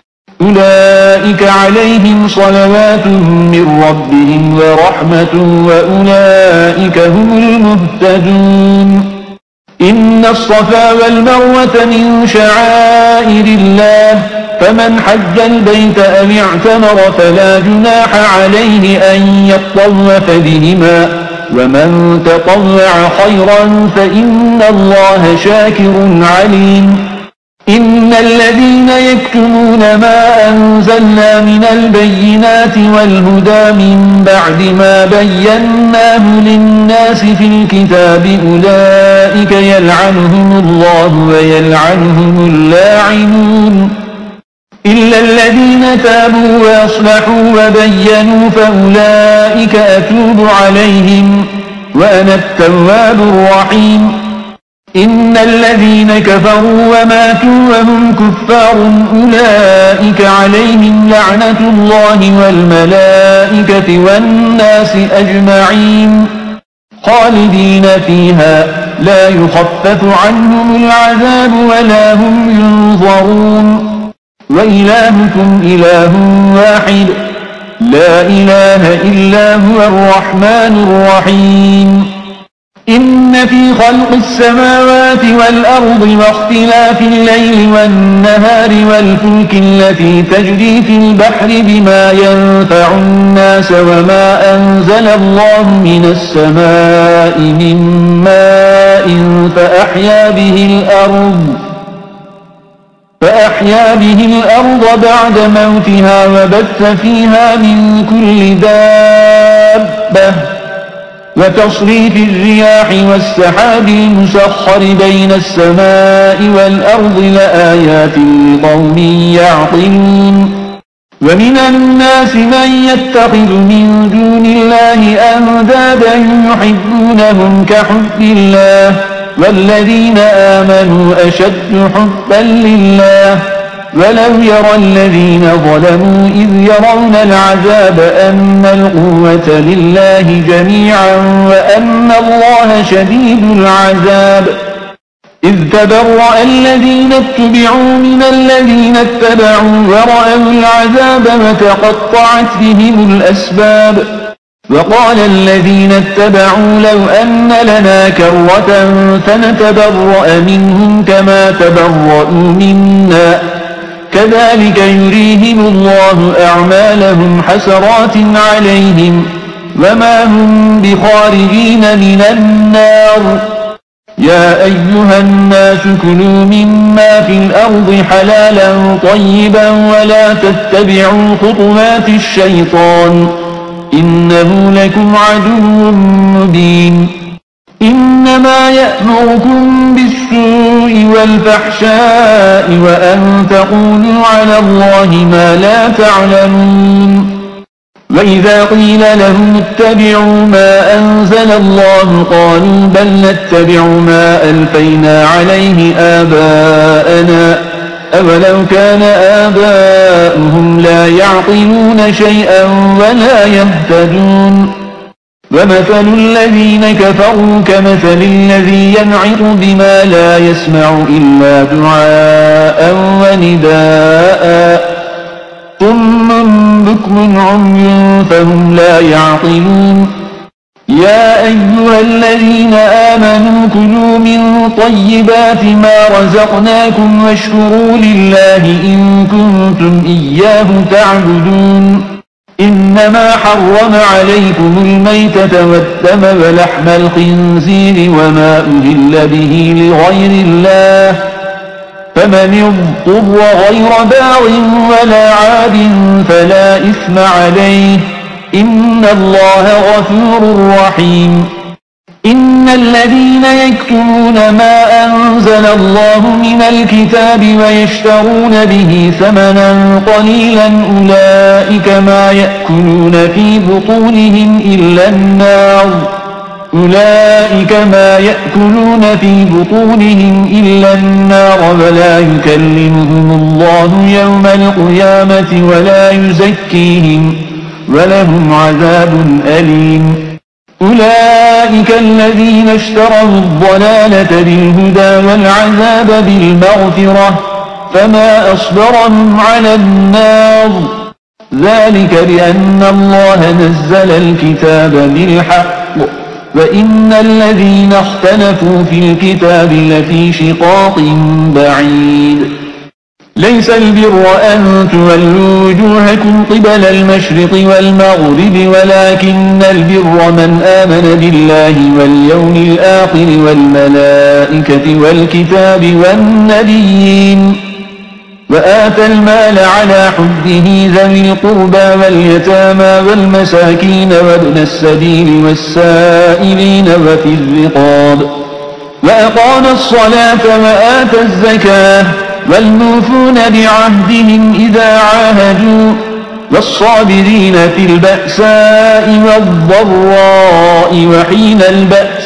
أولئك عليهم صلوات من ربهم ورحمة وأولئك هم المهتدون إن الصفا والمروة من شعائر الله فمن حج البيت أو اعتمر فلا جناح عليه أن يطوف بهما ومن تطوع خيرا فإن الله شاكر عليم إن الذين يكتمون ما أنزلنا من البينات والهدى من بعد ما بيناه للناس في الكتاب أولئك يلعنهم الله ويلعنهم اللاعنون إلا الذين تابوا وأصلحوا وبينوا فأولئك أتوب عليهم وأنا التواب الرحيم إن الذين كفروا وماتوا وهم كفار أولئك عليهم لعنة الله والملائكة والناس أجمعين خالدين فيها لا يخفف عنهم العذاب ولا هم ينظرون وإلهكم إله واحد لا إله إلا هو الرحمن الرحيم إن في خلق السماوات والأرض واختلاف الليل والنهار والفلك التي تجري في البحر بما ينفع الناس وما أنزل الله من السماء من ماء فأحيا به الأرض فأحيا به الأرض بعد موتها وبث فيها من كل دابة وتصريف الرياح والسحاب المسخر بين السماء والأرض لآيات لقوم يعقلون ومن الناس من يتخذ من دون الله أندادا يحبونهم كحب الله والذين آمنوا أشد حبا لله ولو يرى الذين ظلموا إذ يرون العذاب أن القوة لله جميعا وأن الله شديد العذاب إذ تبرأ الذين اتبعوا من الذين اتبعوا ورأوا العذاب وتقطعت بهم الأسباب وقال الذين اتبعوا لو أن لنا كرة فنتبرأ منهم كما تبرأوا منا كذلك يريهم الله أعمالهم حسرات عليهم وما هم بخارجين من النار يا أيها الناس كلوا مما في الأرض حلالا طيبا ولا تتبعوا خطوات الشيطان إنه لكم عدو مبين إنما يأمركم بالسوء والفحشاء وأن تقولوا على الله ما لا تعلمون وإذا قيل لهم اتبعوا ما أنزل الله قالوا بل نتبع ما ألفينا عليه آباءنا أولو كان آباؤهم لا يعقلون شيئا ولا يهتدون ومثل الذين كفروا كمثل الذي ينعق بما لا يسمع إلا دعاء ونداء صم بكم عمي فهم لا يعقلون يا أيها الذين آمنوا كلوا من طيبات ما رزقناكم واشكروا لله إن كنتم إياه تعبدون إنما حرم عليكم الميتة والدم ولحم الخنزير وما أهل به لغير الله فمن اضطر غير باغ ولا عاد فلا إثم عليه إن الله غفور رحيم إن الذين يكتمون ما أنزل الله من الكتاب ويشترون به ثمنا قليلا أولئك ما يأكلون في بطونهم إلا النار أولئك ما يأكلون في بطونهم إلا النار ولا يكلمهم الله يوم القيامة ولا يزكيهم ولهم عذاب أليم أولئك الذين اشتروا الضلالة بالهدى والعذاب بالمغفرة فما أصبرهم على النار ذلك بأن الله نزل الكتاب بالحق وإن الذين اختلفوا في الكتاب لفي شقاق بعيد ليس البر أن تولوا وجوهكم قبل المشرق والمغرب ولكن البر من آمن بالله واليوم الآخر والملائكة والكتاب والنبيين وآتى المال على حبه ذوي القربى واليتامى والمساكين وابن السبيل والسائلين وفي الرقاب وأقام الصلاة وآتى الزكاة والموفون بعهدهم إذا عاهدوا والصابرين في البأساء والضراء وحين البأس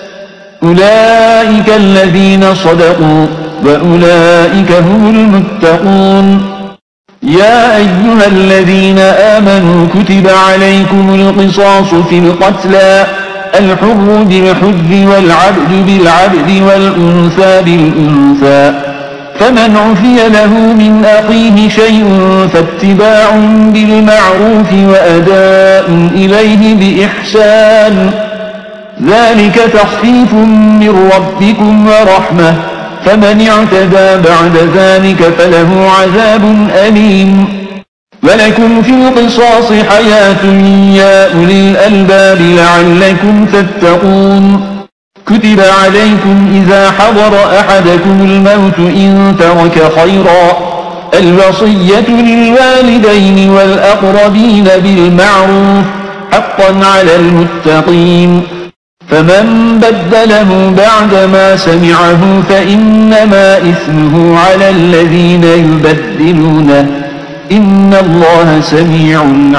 أولئك الذين صدقوا وأولئك هم المتقون يا أيها الذين آمنوا كتب عليكم القصاص في القتلى الحر بالحر والعبد بالعبد والأنثى بالأنثى فمن عفي له من أخيه شيء فاتباع بالمعروف وأداء إليه بإحسان ذلك تخفيف من ربكم ورحمة فمن اعتدى بعد ذلك فله عذاب أليم ولكم في القصاص حياة يا أولي الألباب لعلكم تتقون كتب عليكم إذا حضر أحدكم الموت إن ترك خيرا الوصية للوالدين والأقربين بالمعروف حقا على المتقين فمن بدله بعدما سمعه فإنما إثمه على الذين يبدلونه إن الله سميع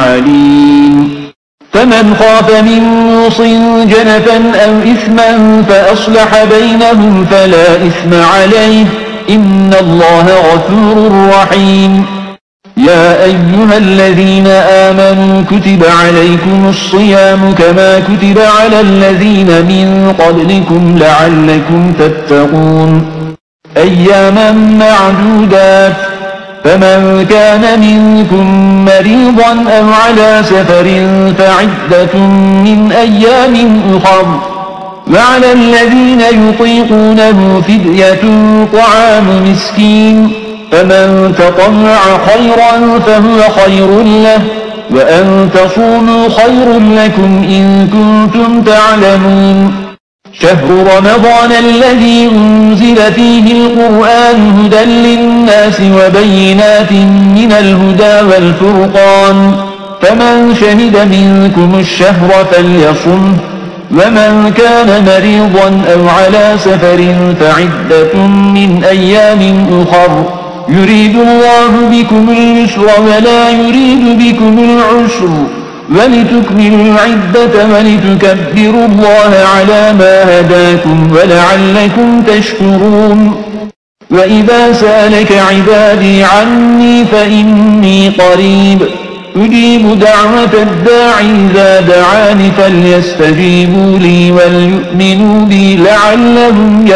عليم. فمن خاف من موص جنفا أو إثما فأصلح بينهم فلا إثم عليه إن الله غفور رحيم. يا أيها الذين آمنوا كتب عليكم الصيام كما كتب على الذين من قبلكم لعلكم تتقون أياما معدودات فمن كان منكم مريضا أو على سفر فعدة من أيام أخر وعلى الذين يطيقونه فدية طعام مسكين فمن تطوع خيرا فهو خير له وأن تصوموا خير لكم إن كنتم تعلمون. شهر رمضان الذي أنزل فيه القرآن هدى للناس وبينات من الهدى والفرقان فمن شهد منكم الشهر فليصمه ومن كان مريضا أو على سفر فعدة من أيام أخر يريد الله بكم اليسر ولا يريد بكم العسر ولتكملوا العدة ولتكبروا الله على ما هداكم ولعلكم تشكرون. وإذا سألك عبادي عني فإني قريب أجيب دعوة الداع إذا دعاني فليستجيبوا لي وليؤمنوا بي لعلهم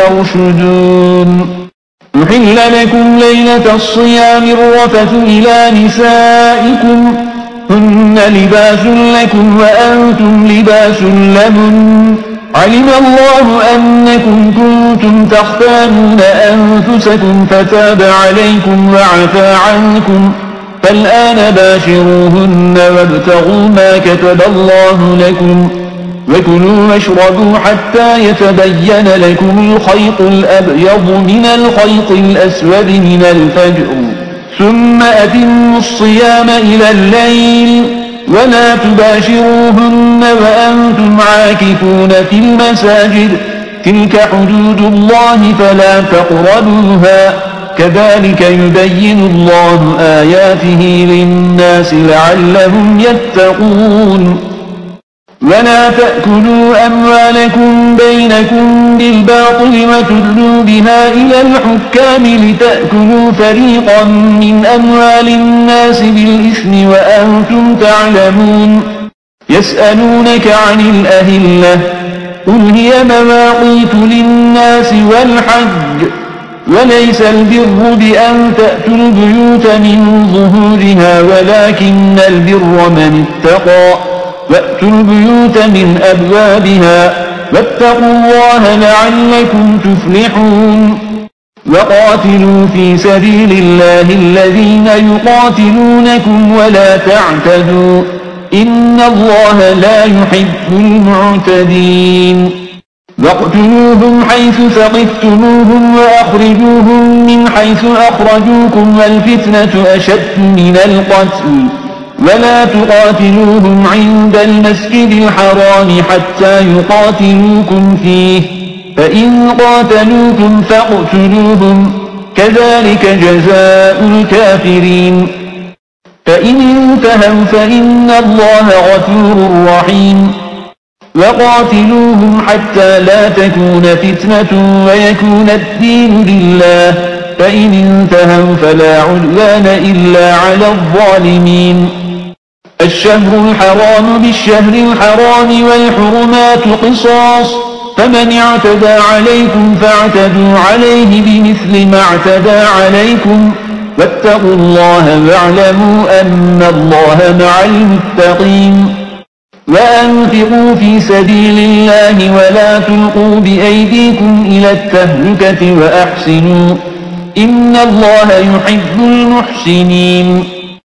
يرشدون. أحل لكم ليلة الصيام الرفث إلى نسائكم هن لباس لكم وأنتم لباس لهن علم الله أنكم كنتم تختانون أنفسكم فتاب عليكم وعفى عنكم فالآن باشروهن وابتغوا ما كتب الله لكم وكلوا واشربوا حتى يتبين لكم الخيط الأبيض من الخيط الأسود من الفجر ثم أتموا الصيام إلى الليل ولا تباشروهن وأنتم عاكفون في المساجد تلك حدود الله فلا تقربوها كذلك يبين الله آياته للناس لعلهم يتقون. ولا تأكلوا أموالكم بينكم بالباطل وتدلوا بها إلى الحكام لتأكلوا فريقا من أموال الناس بالإثم وأنتم تعلمون. يسألونك عن الأهلة قل هي مواقيت للناس والحج وليس البر بأن تأتوا البيوت من ظهورها ولكن البر من اتقى وأتوا البيوت من أبوابها واتقوا الله لعلكم تفلحون. وقاتلوا في سبيل الله الذين يقاتلونكم ولا تعتدوا إن الله لا يحب المعتدين. واقتلوهم حيث ثقفتموهم وأخرجوهم من حيث أخرجوكم والفتنة أشد من القتل ولا تقاتلوهم عند المسجد الحرام حتى يقاتلوكم فيه فإن قاتلوكم فاقتلوهم كذلك جزاء الكافرين. فإن انتهوا فإن الله غفور رحيم. وقاتلوهم حتى لا تكون فتنة ويكون الدين لله فإن انتهوا فلا عدوان إلا على الظالمين. الشهر الحرام بالشهر الحرام والحرمات قصاص فمن اعتدى عليكم فاعتدوا عليه بمثل ما اعتدى عليكم واتقوا الله واعلموا أن الله مع المتقين. وأنفقوا في سبيل الله ولا تلقوا بأيديكم إلى التهلكة وأحسنوا إن الله يحب المحسنين.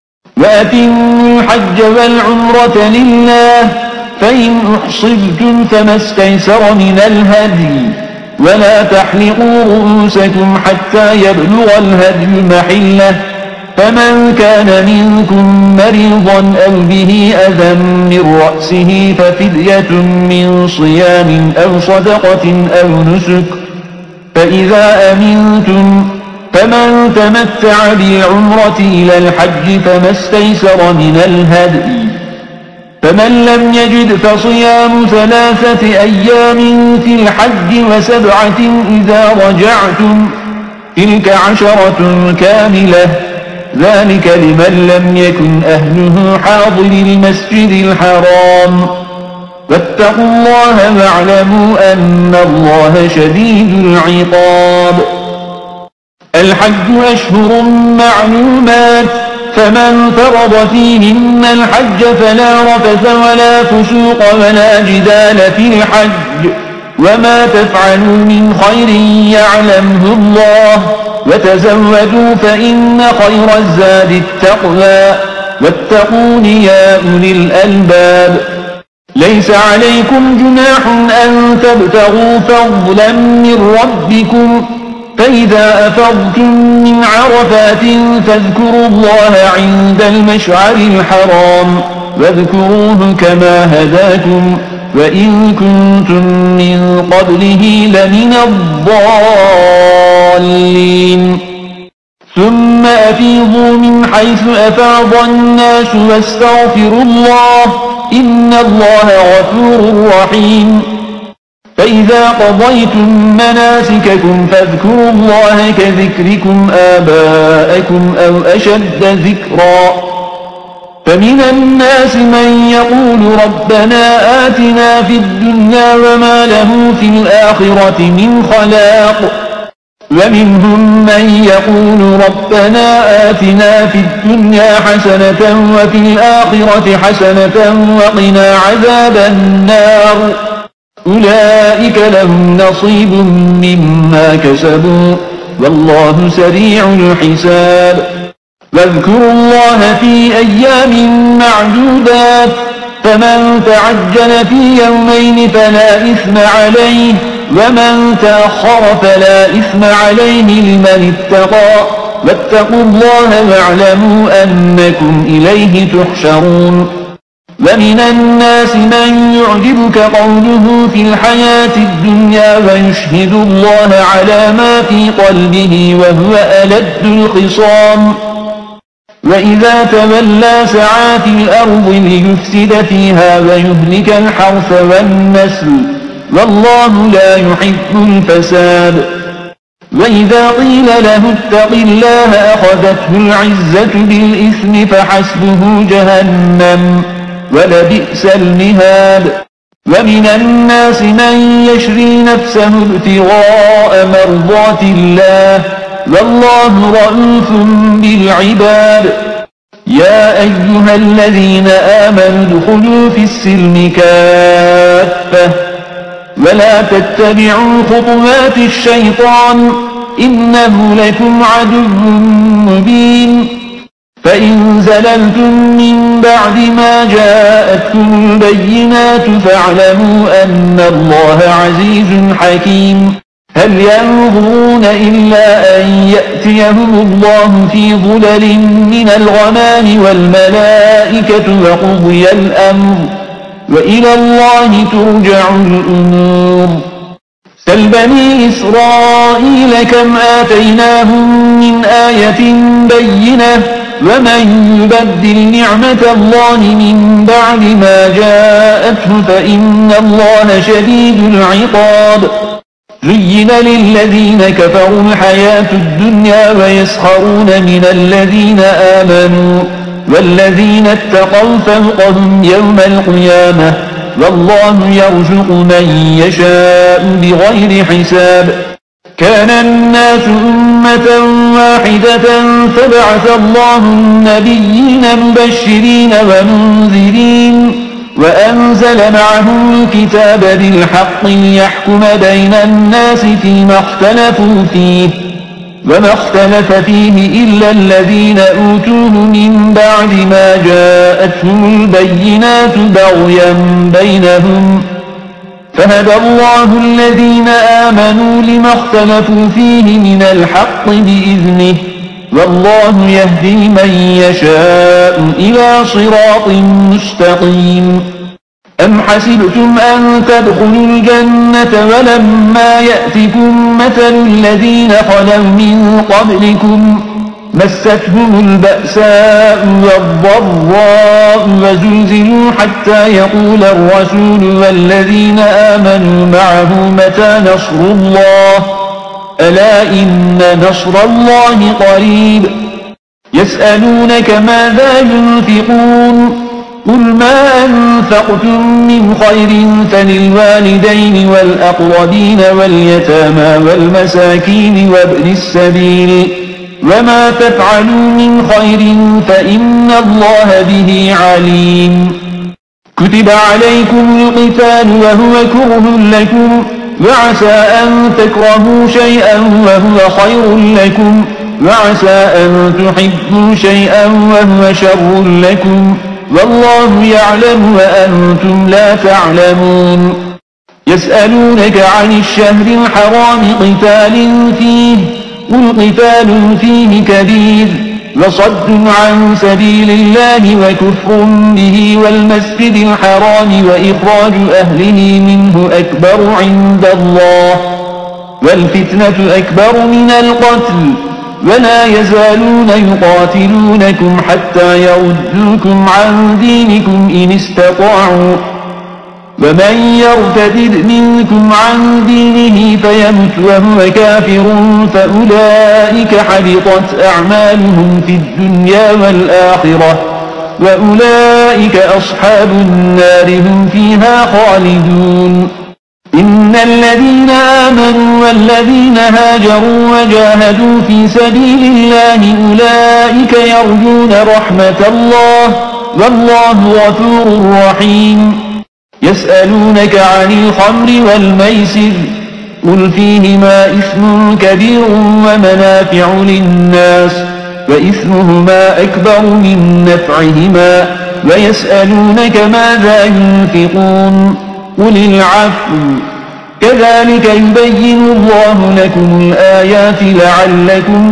وأتموا الحج والعمرة لله فإن أحصرتم فما استيسر من الهدي ولا تحلقوا رؤوسكم حتى يبلغ الهدي محله فمن كان منكم مريضا أو به أذى من رأسه ففدية من صيام أو صدقة أو نسك فإذا أمنتم فمن تمتع بالعمرة إلى الحج فما استيسر من الهدي، فمن لم يجد فصيام ثلاثة أيام في الحج وسبعة إذا رجعتم تلك عشرة كاملة، ذلك لمن لم يكن أهله حاضر المسجد الحرام. واتقوا الله واعلموا أن الله شديد العقاب. الحج أشهر معلومات، فمن فرض فيهن الحج فلا رفث ولا فسوق ولا جدال في الحج، وما تفعلوا من خير يعلمه الله، وتزودوا فإن خير الزاد التقوى، واتقون يا أولي الألباب. ليس عليكم جناح أن تبتغوا فضلا من ربكم، فإذا أفضتم من عرفات فاذكروا الله عند المشعر الحرام، واذكروه كما هداكم وإن كنتم من قبله لمن الضالين. ثم أفيضوا من حيث أفاض الناس واستغفروا الله، إن الله غفور رحيم. فإذا قضيتم مناسككم فاذكروا الله كذكركم آباءكم أو أشد ذكرا. فمن الناس من يقول ربنا آتنا في الدنيا وما له في الآخرة من خلاق، ومنهم من يقول ربنا آتنا في الدنيا حسنة وفي الآخرة حسنة وقنا عذاب النار، أولئك لهم نصيب مما كسبوا والله سريع الحساب. واذكروا الله في أيام معدودات، فمن تعجل في يومين فلا إثم عليه، ومن تأخر فلا إثم عليه لمن اتقى، واتقوا الله واعلموا أنكم إليه تحشرون. ومن الناس من يعجبك قوله في الحياة الدنيا ويشهد الله على ما في قلبه وهو ألد الخصام، وإذا تولى سعى في الأرض ليفسد فيها ويهلك الحرث والنسل، والله لا يحب الفساد. وإذا قيل له اتق الله أخذته العزة بالإثم فحسبه جهنم ولبئس المهاد. ومن الناس من يشري نفسه ابتغاء مرضات الله، والله رؤوف بالعباد. يا أيها الذين آمنوا ادخلوا في السلم كافة ولا تتبعوا خطوات الشيطان إنه لكم عدو مبين. فإن زللتم من بعد ما جاءتكم البينات فاعلموا أن الله عزيز حكيم. هل ينظرون إلا أن يأتيهم الله في ظلل من الغمام والملائكة وقضي الأمر وإلى الله ترجع الأمور. سل بني إسرائيل كم آتيناهم من آية بينة ومن يبدل نعمة الله من بعد ما جاءته فإن الله شديد العقاب. زين للذين كفروا الحياة الدنيا ويسخرون من الذين آمنوا والذين اتقوا فوقهم يوم القيامة والله يرزق من يشاء بغير حساب. كان الناس أمة واحدة فبعث الله النبيين مبشرين ومنذرين وأنزل معهم الكتاب بالحق ليحكم بين الناس فيما اختلفوا فيه وما اختلف فيه إلا الذين أوتوه من بعد ما جاءتهم البينات بغيا بينهم فهدى الله الذين آمنوا لما اختلفوا فيه من الحق بإذنه والله يهدي من يشاء إلى صراط مستقيم. أم حسبتم أن تدخلوا الجنة ولما يأتكم مثل الذين خلوا من قبلكم مستهم البأساء والضراء وزلزلوا حتى يقول الرسول والذين آمنوا معه متى نصر الله ألا إن نصر الله قريب يسألونك ماذا ينفقون قل ما أنفقتم من خير فللوالدين والأقربين واليتامى والمساكين وابن السبيل وما تفعلوا من خير فإن الله به عليم كتب عليكم القتال وهو كره لكم وعسى أن تكرهوا شيئا وهو خير لكم وعسى أن تحبوا شيئا وهو شر لكم والله يعلم وأنتم لا تعلمون يسألونك عن الشهر الحرام قتال فيه قل قتال فيه كبير وصد عن سبيل الله وكفر به والمسجد الحرام وإخراج أهله منه أكبر عند الله والفتنة أكبر من القتل ولا يزالون يقاتلونكم حتى يردوكم عن دينكم إن استطاعوا ومن يرتد منكم عن دينه فيمت وهو كافر فأولئك حبطت أعمالهم في الدنيا والآخرة وأولئك أصحاب النار هم فيها خالدون إن الذين آمنوا والذين هاجروا وجاهدوا في سبيل الله أولئك يرجون رحمة الله والله غفور رحيم يسألونك عن الخمر والميسر قل فيهما إثم كبير ومنافع للناس وإثمهما أكبر من نفعهما ويسألونك ماذا ينفقون قل العفو كذلك يبين الله لكم الآيات لعلكم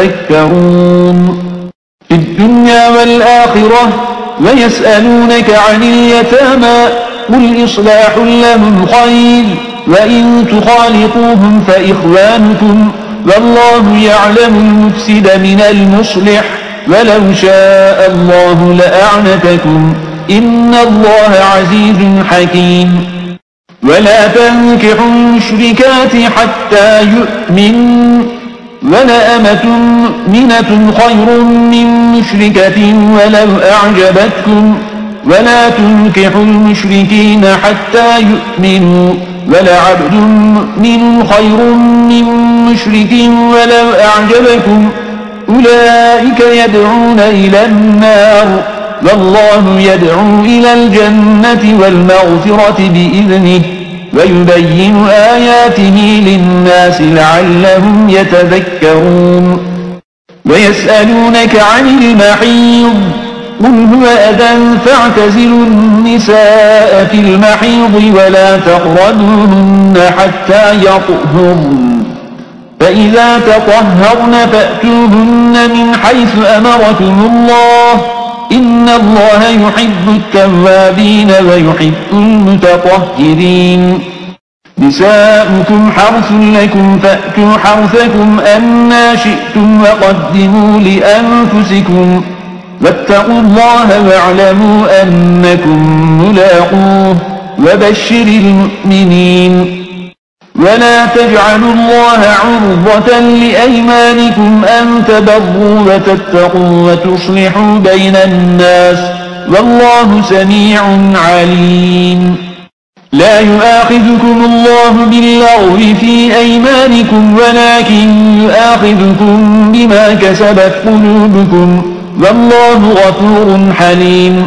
تتفكرون في الدنيا والآخرة ويسألونك عن اليتامى قل إصلاح لهم خير وإن تخالطوهم فإخوانكم والله يعلم المفسد من المصلح ولو شاء الله لأعنتكم إن الله عزيز حكيم ولا تنكحوا المشركات حتى يؤمنوا ولأمة مؤمنة خير من مشركة ولو أعجبتكم ولا تنكحوا المشركين حتى يؤمنوا ولعبد مؤمن خير من مشرك ولو أعجبكم أولئك يدعون إلى النار والله يدعو إلى الجنة والمغفرة بإذنه ويبين آياته للناس لعلهم يتذكرون ويسألونك عن المحيض قل هو أذى فاعتزلوا النساء في المحيض ولا تقربوهن حتى يطهرن فإذا تطهرن فأتوهن من حيث أمركم الله إن الله يحب التوابين ويحب المتطهرين نساؤكم حرث لكم فأتوا حرثكم أنا شئتم وقدموا لأنفسكم واتقوا الله واعلموا أنكم ملاقوه وبشر المؤمنين ولا تجعلوا الله عرضة لأيمانكم أن تبروا وتتقوا وتصلحوا بين الناس والله سميع عليم لا يؤاخذكم الله باللغو في أيمانكم ولكن يؤاخذكم بما كسبت قلوبكم والله غفور حليم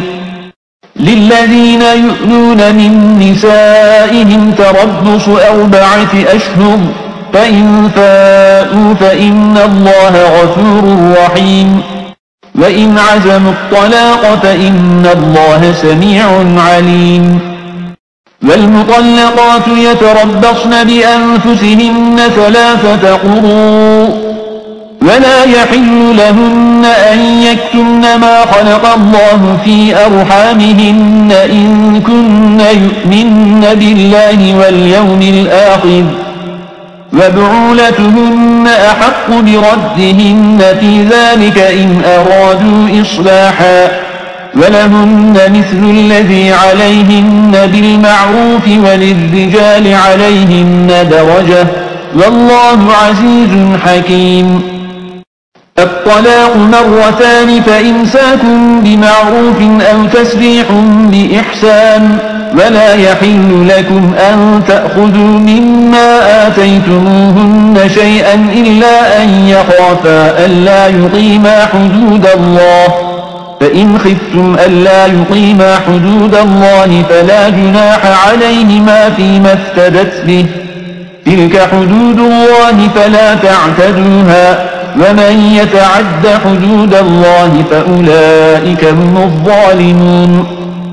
للذين يؤلون من نسائهم تربص أربعة أشهر فإن فاءوا فإن الله غفور رحيم وإن عزموا الطلاق فإن الله سميع عليم والمطلقات يتربصن بأنفسهن ثلاثة قروء ولا يحل لهن أن يكتمن ما خلق الله في أرحامهن إن كن يؤمن بالله واليوم الآخر وبعولتهن أحق بردهن في ذلك إن أرادوا إصلاحا ولهن مثل الذي عليهن بالمعروف وللرجال عليهن درجة والله عزيز حكيم. الطلاق مرتان فإمساك بمعروف أو تسريح بإحسان ولا يحل لكم أن تأخذوا مما آتيتموهن شيئا إلا أن يخافا ألا يقيما حدود الله فإن خفتم ألا يقيما حدود الله فلا جناح عليهما فيما افتدت به تلك حدود الله فلا تعتدوها ومن يتعد حدود الله فأولئك هم الظالمون.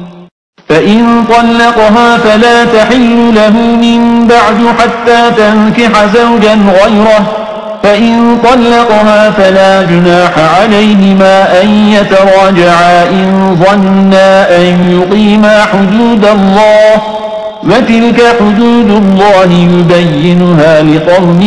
فإن طلقها فلا تحل له من بعد حتى تنكح زوجا غيره فإن طلقها فلا جناح عليهما أن يتراجعا إن ظنا أن يقيما حدود الله وتلك حدود الله يبينها لقوم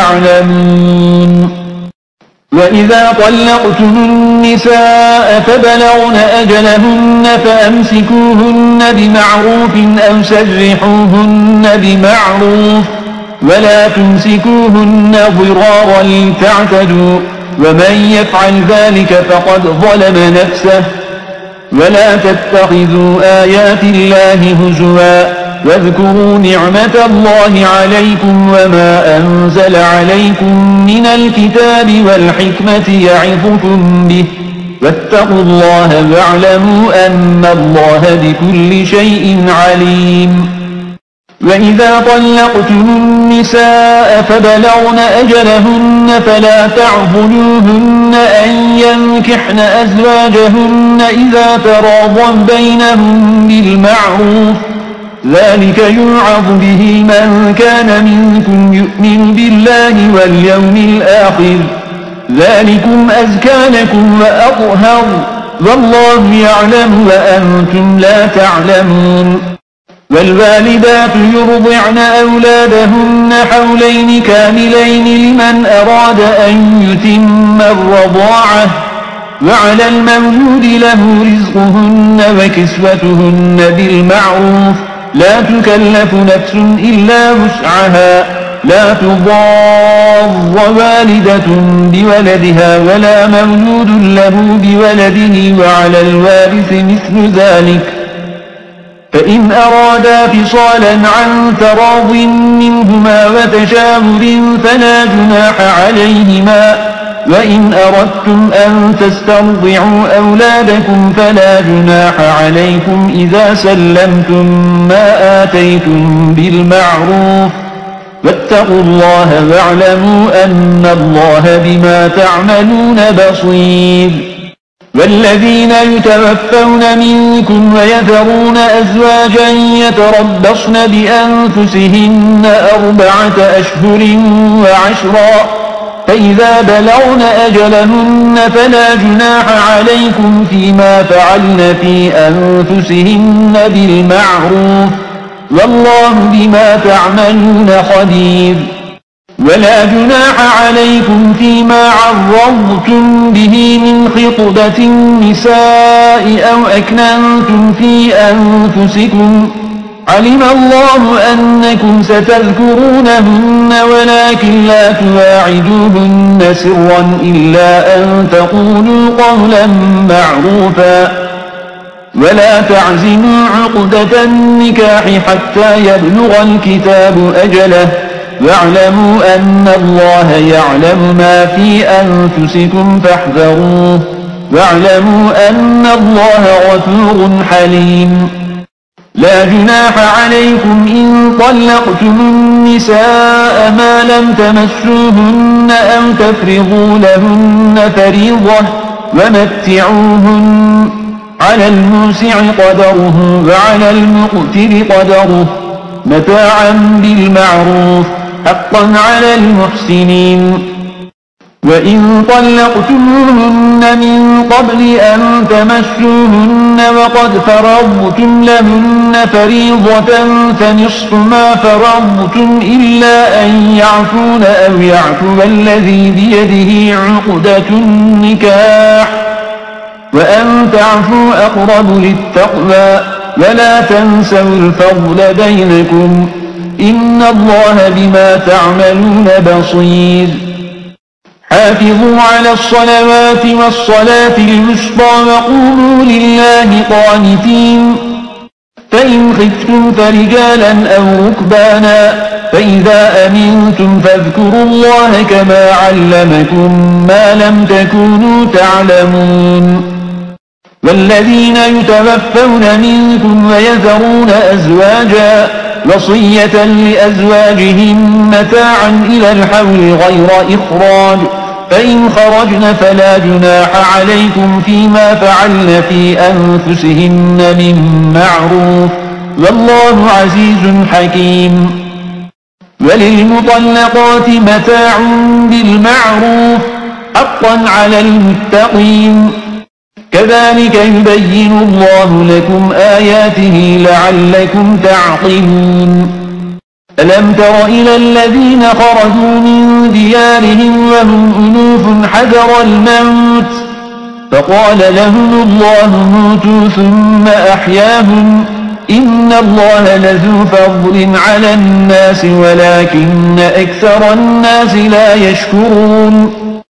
يعلمون. وإذا طلقتم النساء فبلغن أجلهن فأمسكوهن بمعروف أو سرحوهن بمعروف ولا تمسكوهن ضرارا لتعتدوا ومن يفعل ذلك فقد ظلم نفسه ولا تتخذوا آيات الله هزوا واذكروا نعمة الله عليكم وما أنزل عليكم من الكتاب والحكمة يعظكم به واتقوا الله واعلموا أن الله بكل شيء عليم. وإذا طلقتم النساء فبلغن أجلهن فلا تعضلوهن أن ينكحن أزواجهن إذا تراضوا بينهم بالمعروف ذلك يوعظ به من كان منكم يؤمن بالله واليوم الآخر ذلكم أزكى لكم وأطهر والله يعلم وأنتم لا تعلمون. والوالدات يرضعن أولادهن حولين كاملين لمن أراد أن يتم الرضاعة وعلى المولود له رزقهن وكسوتهن بالمعروف لا تكلف نفس إلا وسعها لا تضار والدة بولدها ولا مولود له بولده وعلى الوارث مثل ذلك فإن أرادا فصالا عن تراض منهما وتشاور فلا جناح عليهما وإن أردتم أن تسترضعوا أولادكم فلا جناح عليكم إذا سلمتم ما آتيتم بالمعروف واتقوا الله واعلموا أن الله بما تعملون بصير. والذين يتوفون منكم ويذرون أزواجا يتربصن بأنفسهن أربعة أشهر وعشرا فإذا بلغن أجلهن فلا جناح عليكم فيما فعلن في أنفسهن بالمعروف والله بما تعملون خبير. ولا جناح عليكم فيما عرضتم به من خطبة النساء أو أكننتم في أنفسكم علم الله أنكم ستذكرونهن ولكن لا تواعدوهن سرا إلا أن تقولوا قولا معروفا ولا تعزموا عقدة النكاح حتى يبلغ الكتاب أجله واعلموا أن الله يعلم ما في أنفسكم فاحذروه واعلموا أن الله غفور حليم. لا جناح عليكم إن طلقتم النساء ما لم تمسوهن أو تفرضوا لهن فريضة ومتعوهن على الموسع قدره وعلى المقتر قدره متاعا بالمعروف حقا على المحسنين. وإن طلقتموهن من قبل أن تمسوهن وقد فرضتم لهن فريضة فنصف ما فرضتم إلا أن يعفون أو يعفو الذي بيده عقدة النكاح وأن تعفوا أقرب للتقوى ولا تنسوا الفضل بينكم إن الله بما تعملون بصير. حافظوا على الصلوات والصلاة الوسطى وقوموا لله قانتين. فإن خفتم فرجالا أو ركبانا فإذا أمنتم فاذكروا الله كما علمكم ما لم تكونوا تعلمون. والذين يتوفون منكم ويذرون أزواجا وصية لأزواجهم متاعا إلى الحول غير إخراج فإن خرجن فلا جناح عليكم فيما فعلن في أنفسهن من معروف والله عزيز حكيم. وللمطلقات متاع بالمعروف حقا على المتقين كذلك يبين الله لكم آياته لعلكم تعقلون. ألم تر إلى الذين خرجوا من ديارهم وهم ألوف حذر الموت فقال لهم الله موتوا ثم أحياهم إن الله لذو فضل على الناس ولكن أكثر الناس لا يشكرون.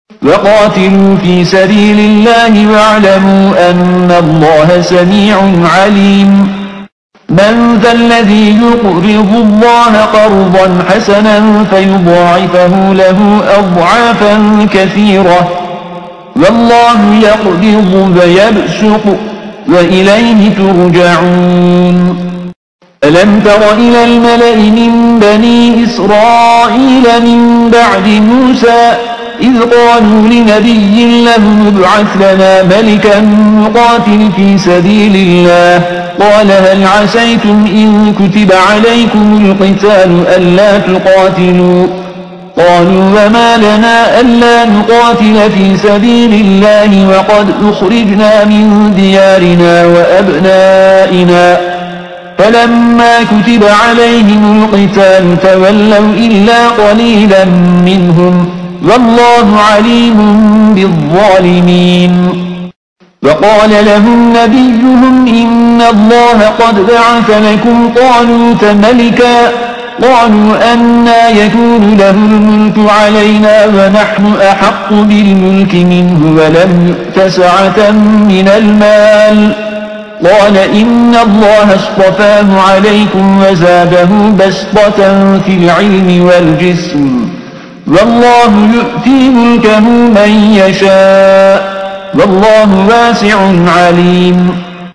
وقاتلوا في سبيل الله واعلموا أن الله سميع عليم. من ذا الذي يقرض الله قرضا حسنا فيضاعفه له أضعافا كثيرة والله يقبض ويبسط وإليه ترجعون. ألم تر إلى الملأ من بني إسرائيل من بعد موسى إذ قالوا لنبي له ابعث لنا ملكا نقاتل في سبيل الله قال هل عسيتم إن كتب عليكم القتال ألا تقاتلوا قالوا وما لنا ألا نقاتل في سبيل الله وقد أخرجنا من ديارنا وأبنائنا فلما كتب عليهم القتال تولوا إلا قليلا منهم والله عليم بالظالمين. وقال لهم نبيهم إن الله قد بعث لكم طالوت ملكا قالوا أنى يكون له الملك علينا ونحن أحق بالملك منه ولم يؤت سعة من المال قال إن الله اصطفاه عليكم وزاده بسطة في العلم والجسم والله يؤتي ملكه من يشاء والله واسع عليم.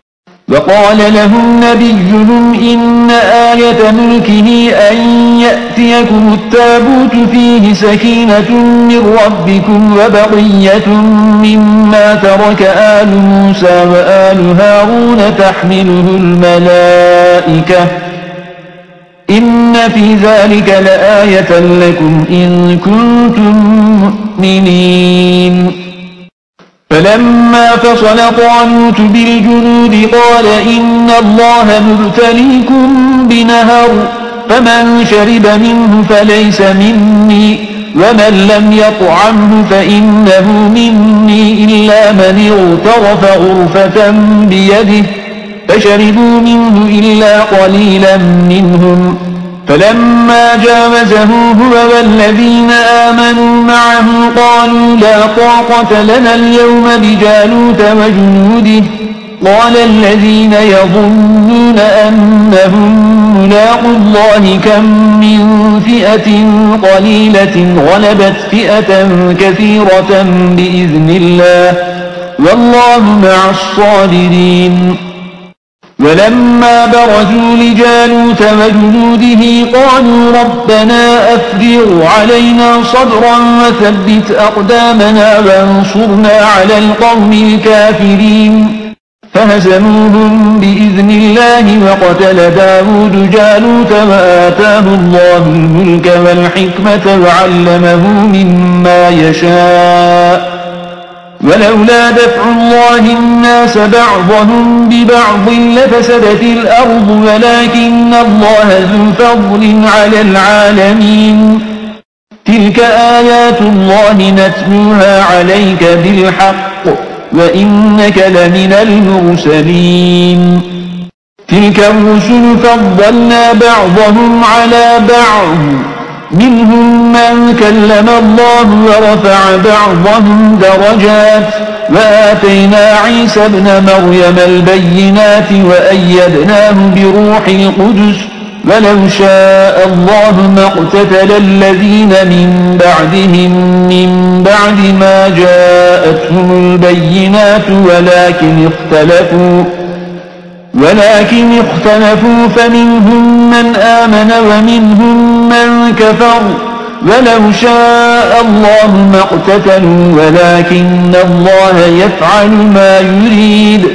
وقال لهم نبيهم إن آية ملكه أن يأتيكم التابوت فيه سكينة من ربكم وبقية مما ترك آل موسى وآل هارون تحمله الملائكة إن في ذلك لآية لكم إن كنتم مؤمنين. فلما فصل طالوت بالجنود قال إن الله مبتليكم بنهر فمن شرب منه فليس مني ومن لم يطعمه فإنه مني إلا من اغترف غرفة بيده فشربوا منه إلا قليلا منهم فلما جاوزه هو والذين آمنوا معه قالوا لا طاقة لنا اليوم بجالوت وجنوده قال الذين يظنون أنهم ملاقوا الله كم من فئة قليلة غلبت فئة كثيرة بإذن الله والله مع الصابرين. ولما برزوا لجالوت وجنوده قالوا ربنا أفرغ علينا صبرا وثبت أقدامنا وانصرنا على القوم الكافرين فهزموهم بإذن الله وقتل داود جالوت وآتاه الله الملك والحكمة وعلمه مما يشاء ولولا دفع الله الناس بعضهم ببعض لفسدت الأرض ولكن الله ذو فضل على العالمين تلك آيات الله نتلوها عليك بالحق وإنك لمن المرسلين تلك الرسل فضلنا بعضهم على بعض منهم من كلم الله ورفع بعضهم درجات وآتينا عيسى ابن مريم البينات وأيدناه بروح القدس ولو شاء الله ما اقتتل الذين من بعدهم من بعد ما جاءتهم البينات ولكن اختلفوا ولكن اختلفوا فمنهم من آمن ومنهم من كفر ولو شاء الله ما اقتتلوا ولكن الله يفعل ما يريد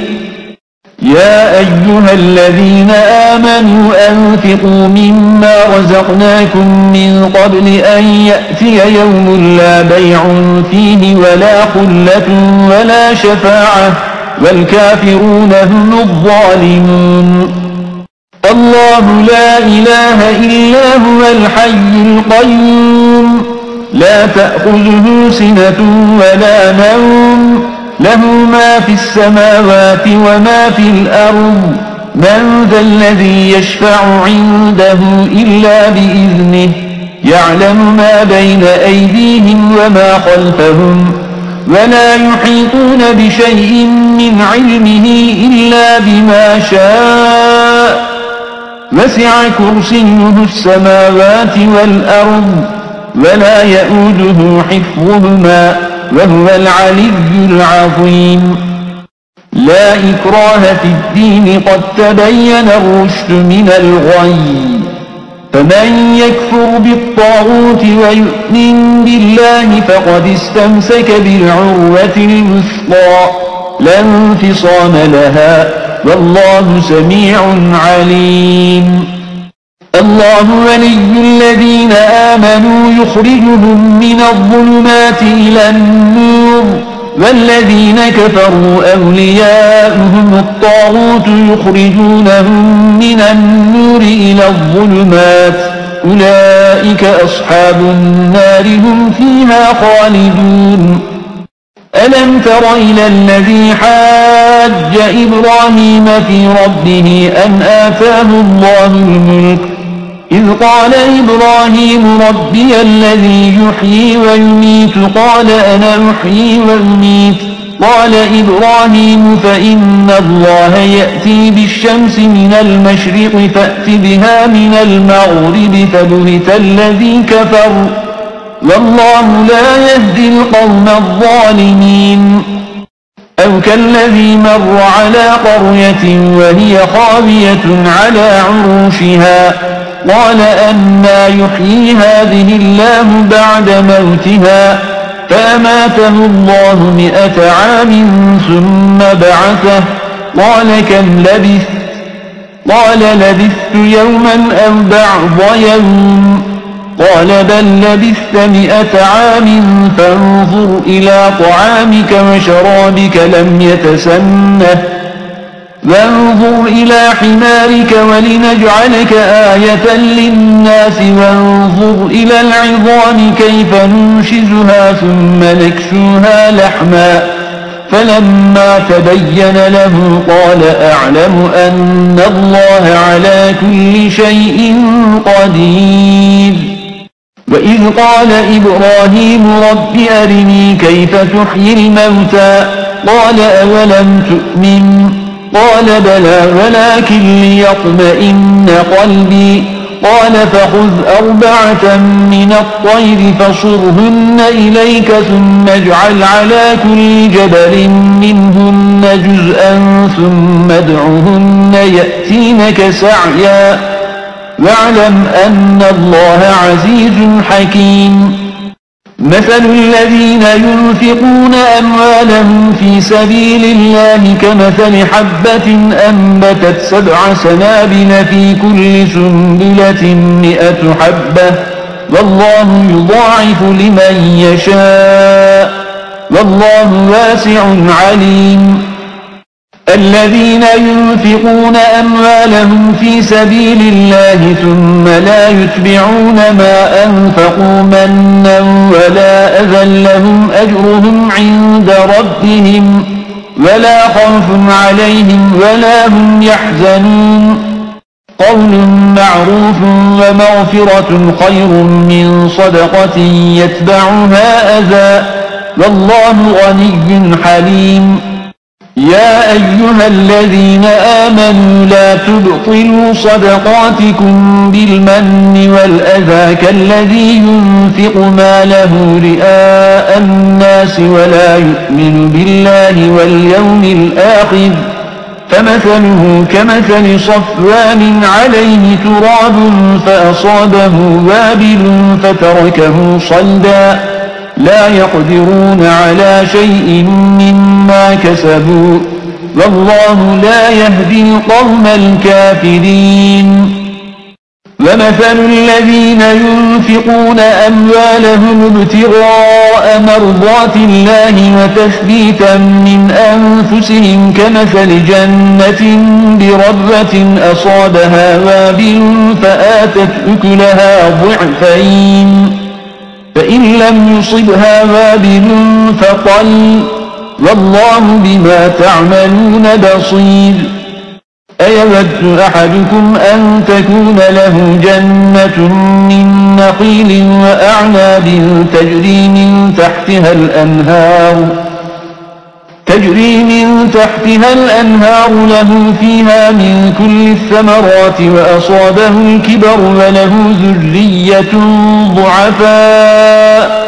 يا أيها الذين آمنوا أنفقوا مما رزقناكم من قبل أن يأتي يوم لا بيع فيه ولا خلة ولا شفاعة والكافرون هم الظالمون الله لا إله إلا هو الحي القيوم لا تأخذه سنة ولا نوم له ما في السماوات وما في الأرض من ذا الذي يشفع عنده إلا بإذنه يعلم ما بين أيديهم وما خلفهم ولا يحيطون بشيء من علمه إلا بما شاء وسع كرسيه السماوات والأرض ولا يؤوده حفظهما وهو العلي العظيم لا إكراه في الدين قد تبين الرشد من الغي فمن يكفر بالطاغوت ويؤمن بالله فقد استمسك بالعروة الوثقى لا انفصام لها والله سميع عليم الله ولي الذين آمنوا يخرجهم من الظلمات إلى النور والذين كفروا أولياؤهم الطاغوت يخرجونهم من النور إلى الظلمات أولئك أصحاب النار هم فيها خالدون ألم تر إلى الذي حاج إبراهيم في ربه أن آتاه الله الملك إذ قال إبراهيم ربي الذي يحيي ويميت قال أنا أحيي وأميت قال إبراهيم فإن الله يأتي بالشمس من المشرق فأت بها من المغرب فبهت الذي كفر والله لا يهدي القوم الظالمين أو كالذي مر على قرية وهي خاوية على عروشها قال أنى يحيي هذه الله بعد موتها فأماته الله مئة عام ثم بعثه قال كم لبثت قال لبثت يوما أو بعض يوم قال بل لبثت مئة عام فانظر إلى طعامك وشرابك لم يتسنه وانظر إلى حمارك ولنجعلك آية للناس وانظر إلى العظام كيف ننشزها ثم نكسوها لحما فلما تبين له قال أعلم أن الله على كل شيء قدير وإذ قال إبراهيم رب أرني كيف تحيي الموتى قال أولم تؤمن قال بلى ولكن ليطمئن قلبي قال فخذ أربعة من الطير فصرهن إليك ثم اجعل على كل جبل منهن جزءا ثم ادعهن يأتينك سعيا واعلم أن الله عزيز حكيم مثل الذين ينفقون أموالهم في سبيل الله كمثل حبة أنبتت سبع سنابل في كل سنبلة مئة حبة والله يضاعف لمن يشاء والله واسع عليم. الذين ينفقون أموالهم في سبيل الله ثم لا يتبعون ما أنفقوا منا ولا أذى لهم أجرهم عند ربهم ولا خوف عليهم ولا هم يحزنون. قول معروف ومغفرة خير من صدقة يتبعها أذى والله غني حليم. يا أيها الذين آمنوا لا تبطلوا صدقاتكم بالمن والأذى كالذي ينفق ماله رئاء الناس ولا يؤمن بالله واليوم الآخر فمثله كمثل صفوان عليه تراب فأصابه وابل فتركه صلدا لا يقدرون على شيء مما كسبوا والله لا يهدي القوم الكافرين. ومثل الذين ينفقون أموالهم ابتغاء مرضات الله وتثبيتا من أنفسهم كمثل جنة بربوة أصابها وابل فآتت أكلها ضعفين فإن لم يصبها وابل فطل والله بما تعملون بصير. أيود أحدكم أن تكون له جنة من نخيل وأعناب تجري من تحتها الأنهار تجري من تحتها الأنهار له فيها من كل الثمرات وأصابه الكبر وله ذرية ضعفاء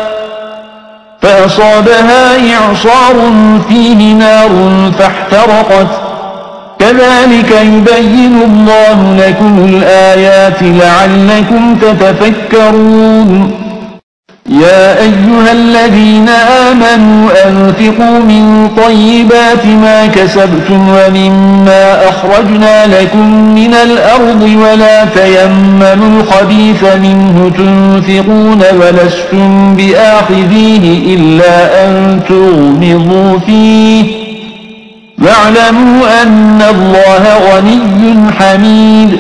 فأصابها إعصار فيه نار فاحترقت كذلك يبين الله لكم الآيات لعلكم تتفكرون. يا أيها الذين آمنوا أنفقوا من طيبات ما كسبتم ومما أخرجنا لكم من الأرض ولا تيمموا الخبيث منه تنفقون ولستم بآخذيه إلا أن تغمضوا فيه واعلموا أن الله غني حميد.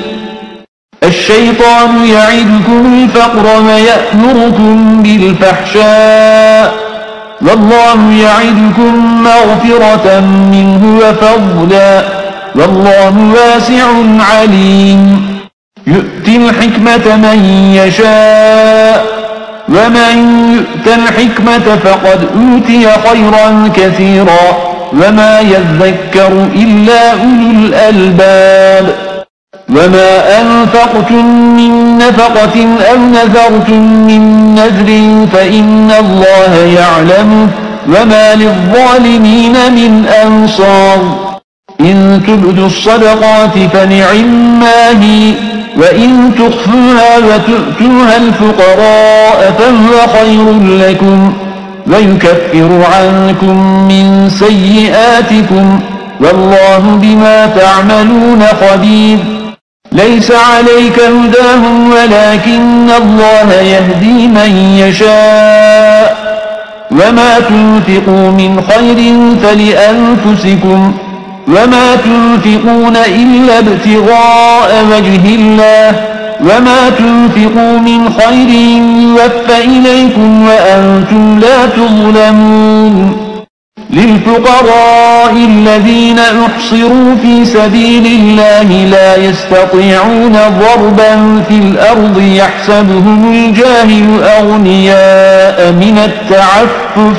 الشيطان يعدكم الفقر ويأمركم بالفحشاء والله يعدكم مغفرة منه وفضلا والله واسع عليم. يؤتي الحكمة من يشاء ومن يؤت الحكمة فقد أوتي خيرا كثيرا وما يذكر إلا أولو الألباب. وما أنفقتم من نفقة أو نذرتم من نذر فإن الله يعلمه وما للظالمين من أنصار. إن تبدوا الصدقات فنعما هي وإن تخفوها وتؤتوها الفقراء فهو خير لكم ويكفر عنكم من سيئاتكم والله بما تعملون خبير. ليس عليك هداهم ولكن الله يهدي من يشاء وما تنفقوا من خير فلأنفسكم وما تنفقون إلا ابتغاء وجه الله وما تنفقوا من خير يوفى إليكم وأنتم لا تظلمون. للفقراء الذين أحصروا في سبيل الله لا يستطيعون ضربا في الأرض يحسبهم الجاهل أغنياء من التعفف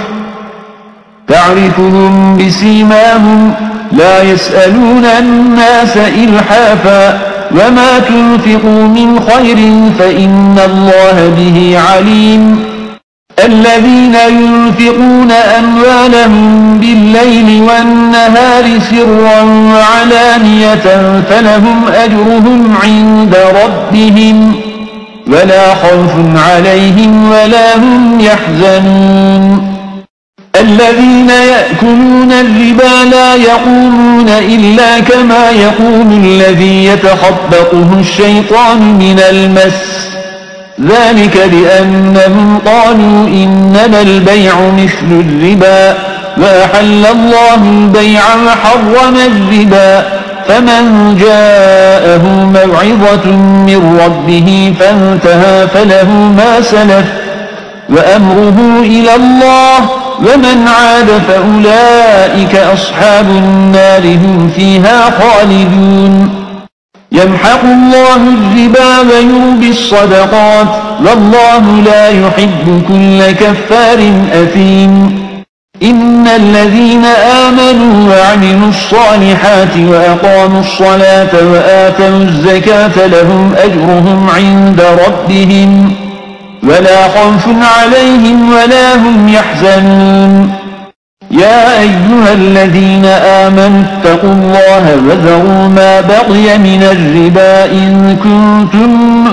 تعرفهم بسيماهم لا يسألون الناس إلحافا وما تنفقوا من خير فإن الله به عليم. الذين ينفقون أموالهم بالليل والنهار سرا وعلانية فلهم أجرهم عند ربهم ولا خوف عليهم ولا هم يحزنون الذين يأكلون الربا لا يقومون إلا كما يقوم الذي يتخبطه الشيطان من المس ذلك بأنهم قالوا إنما البيع مثل الربا وأحل الله البيع وحرم الربا فمن جاءه موعظة من ربه فانتهى فله ما سلف وأمره إلى الله ومن عاد فأولئك أصحاب النار هم فيها خالدون يمحق الله الربا ويربي الصدقات والله لا يحب كل كفار أثيم إن الذين آمنوا وعملوا الصالحات وأقاموا الصلاة وآتوا الزكاة لهم أجرهم عند ربهم ولا خوف عليهم ولا هم يحزنون يا أيها الذين آمنوا اتقوا الله وذروا ما بقي من الربا إن كنتم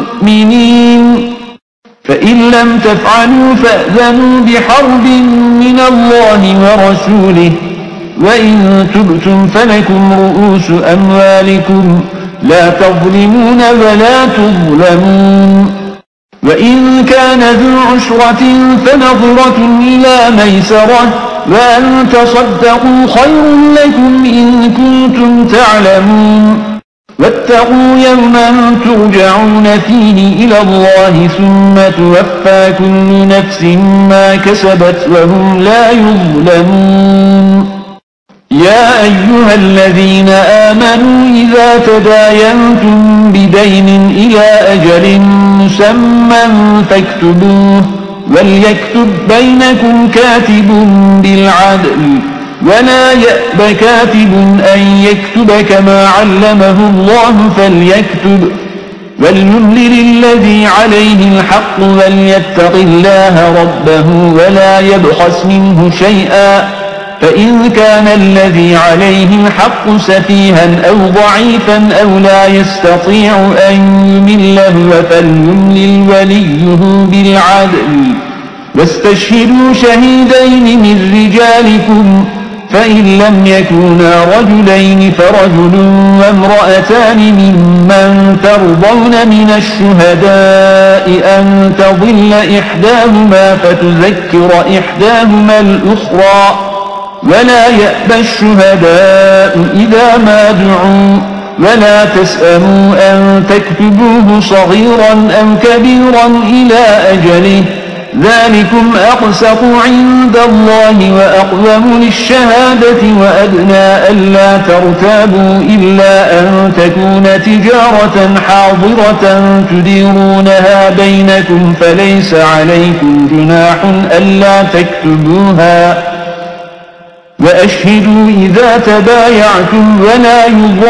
مؤمنين فإن لم تفعلوا فأذنوا بحرب من الله ورسوله وإن تبتم فلكم رؤوس أموالكم لا تظلمون ولا تظلمون وإن كان ذو عسرة فنظرة إلى ميسرة وأن تصدقوا خير لكم إن كنتم تعلمون واتقوا يوما ترجعون فيه إلى الله ثم توفى كل نفس ما كسبت وهم لا يظلمون يا أيها الذين آمنوا إذا تداينتم بدين إلى أجل مسمى فاكتبوه وليكتب بينكم كاتب بالعدل ولا يأب كاتب أن يكتب كما علمه الله فليكتب وليملل الذي عليه الحق وليتق الله ربه ولا يبخس منه شيئا فإن كان الذي عليه الحق سفيها أو ضعيفا أو لا يستطيع أن يمله فليملل وليه بالعدل واستشهدوا شهيدين من رجالكم فإن لم يكونا رجلين فرجل وامرأتان ممن ترضون من الشهداء أن تضل إحداهما فتذكر إحداهما الأخرى ولا يأبى الشهداء إذا ما دعوا ولا تسأموا أن تكتبوه صغيرا أو كبيرا إلى أجله ذلكم أقسط عند الله وأقوم للشهادة وأدنى ألا ترتابوا إلا أن تكون تجارة حاضرة تديرونها بينكم فليس عليكم جناح ألا تكتبوها وأشهدوا إذا تبايعتم ولا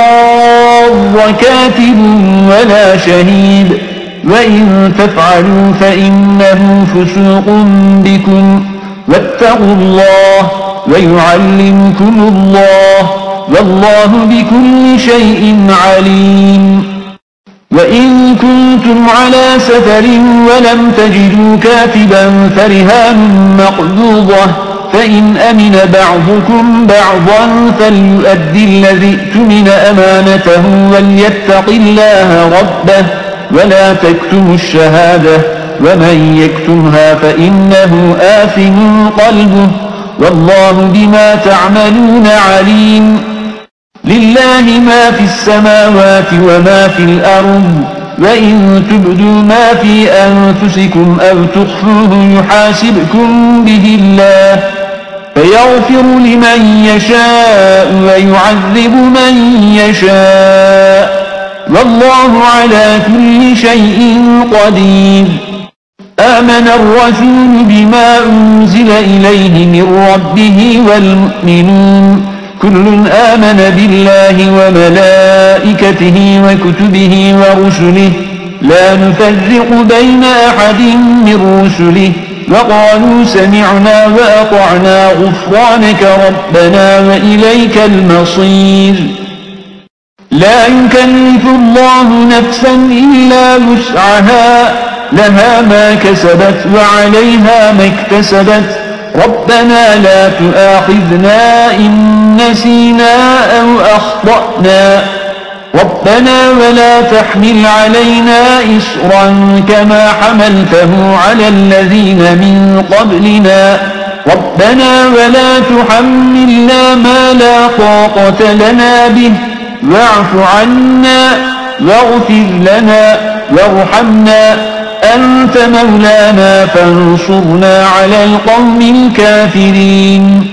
يضار كاتب ولا شهيد وإن تفعلوا فإنه فسوق بكم واتقوا الله ويعلمكم الله والله بكل شيء عليم وإن كنتم على سفر ولم تجدوا كاتبا فرهان مقبوضة فإن أمن بعضكم بعضا فليؤدي الذي اؤتمن أمانته وليتق الله ربه ولا تكتموا الشهادة ومن يكتمها فإنه آثم قلبه والله بما تعملون عليم لله ما في السماوات وما في الأرض وإن تبدوا ما في أنفسكم أو تخفوه يحاسبكم به الله فيغفر لمن يشاء ويعذب من يشاء والله على كل شيء قدير آمن الرسول بما أنزل إليه من ربه والمؤمنون كل آمن بالله وملائكته وكتبه ورسله لا نفرق بين أحد من رسله وقالوا سمعنا وأطعنا غفرانك ربنا وإليك المصير لا يكلف الله نفسا إلا وسعها لها ما كسبت وعليها ما اكتسبت ربنا لا تؤاخذنا إن نسينا أو أخطأنا ربنا ولا تحمل علينا إصرا كما حملته على الذين من قبلنا ربنا ولا تحملنا ما لا طاقة لنا به واعف عنا واغفر لنا وارحمنا أنت مولانا فانصرنا على القوم الكافرين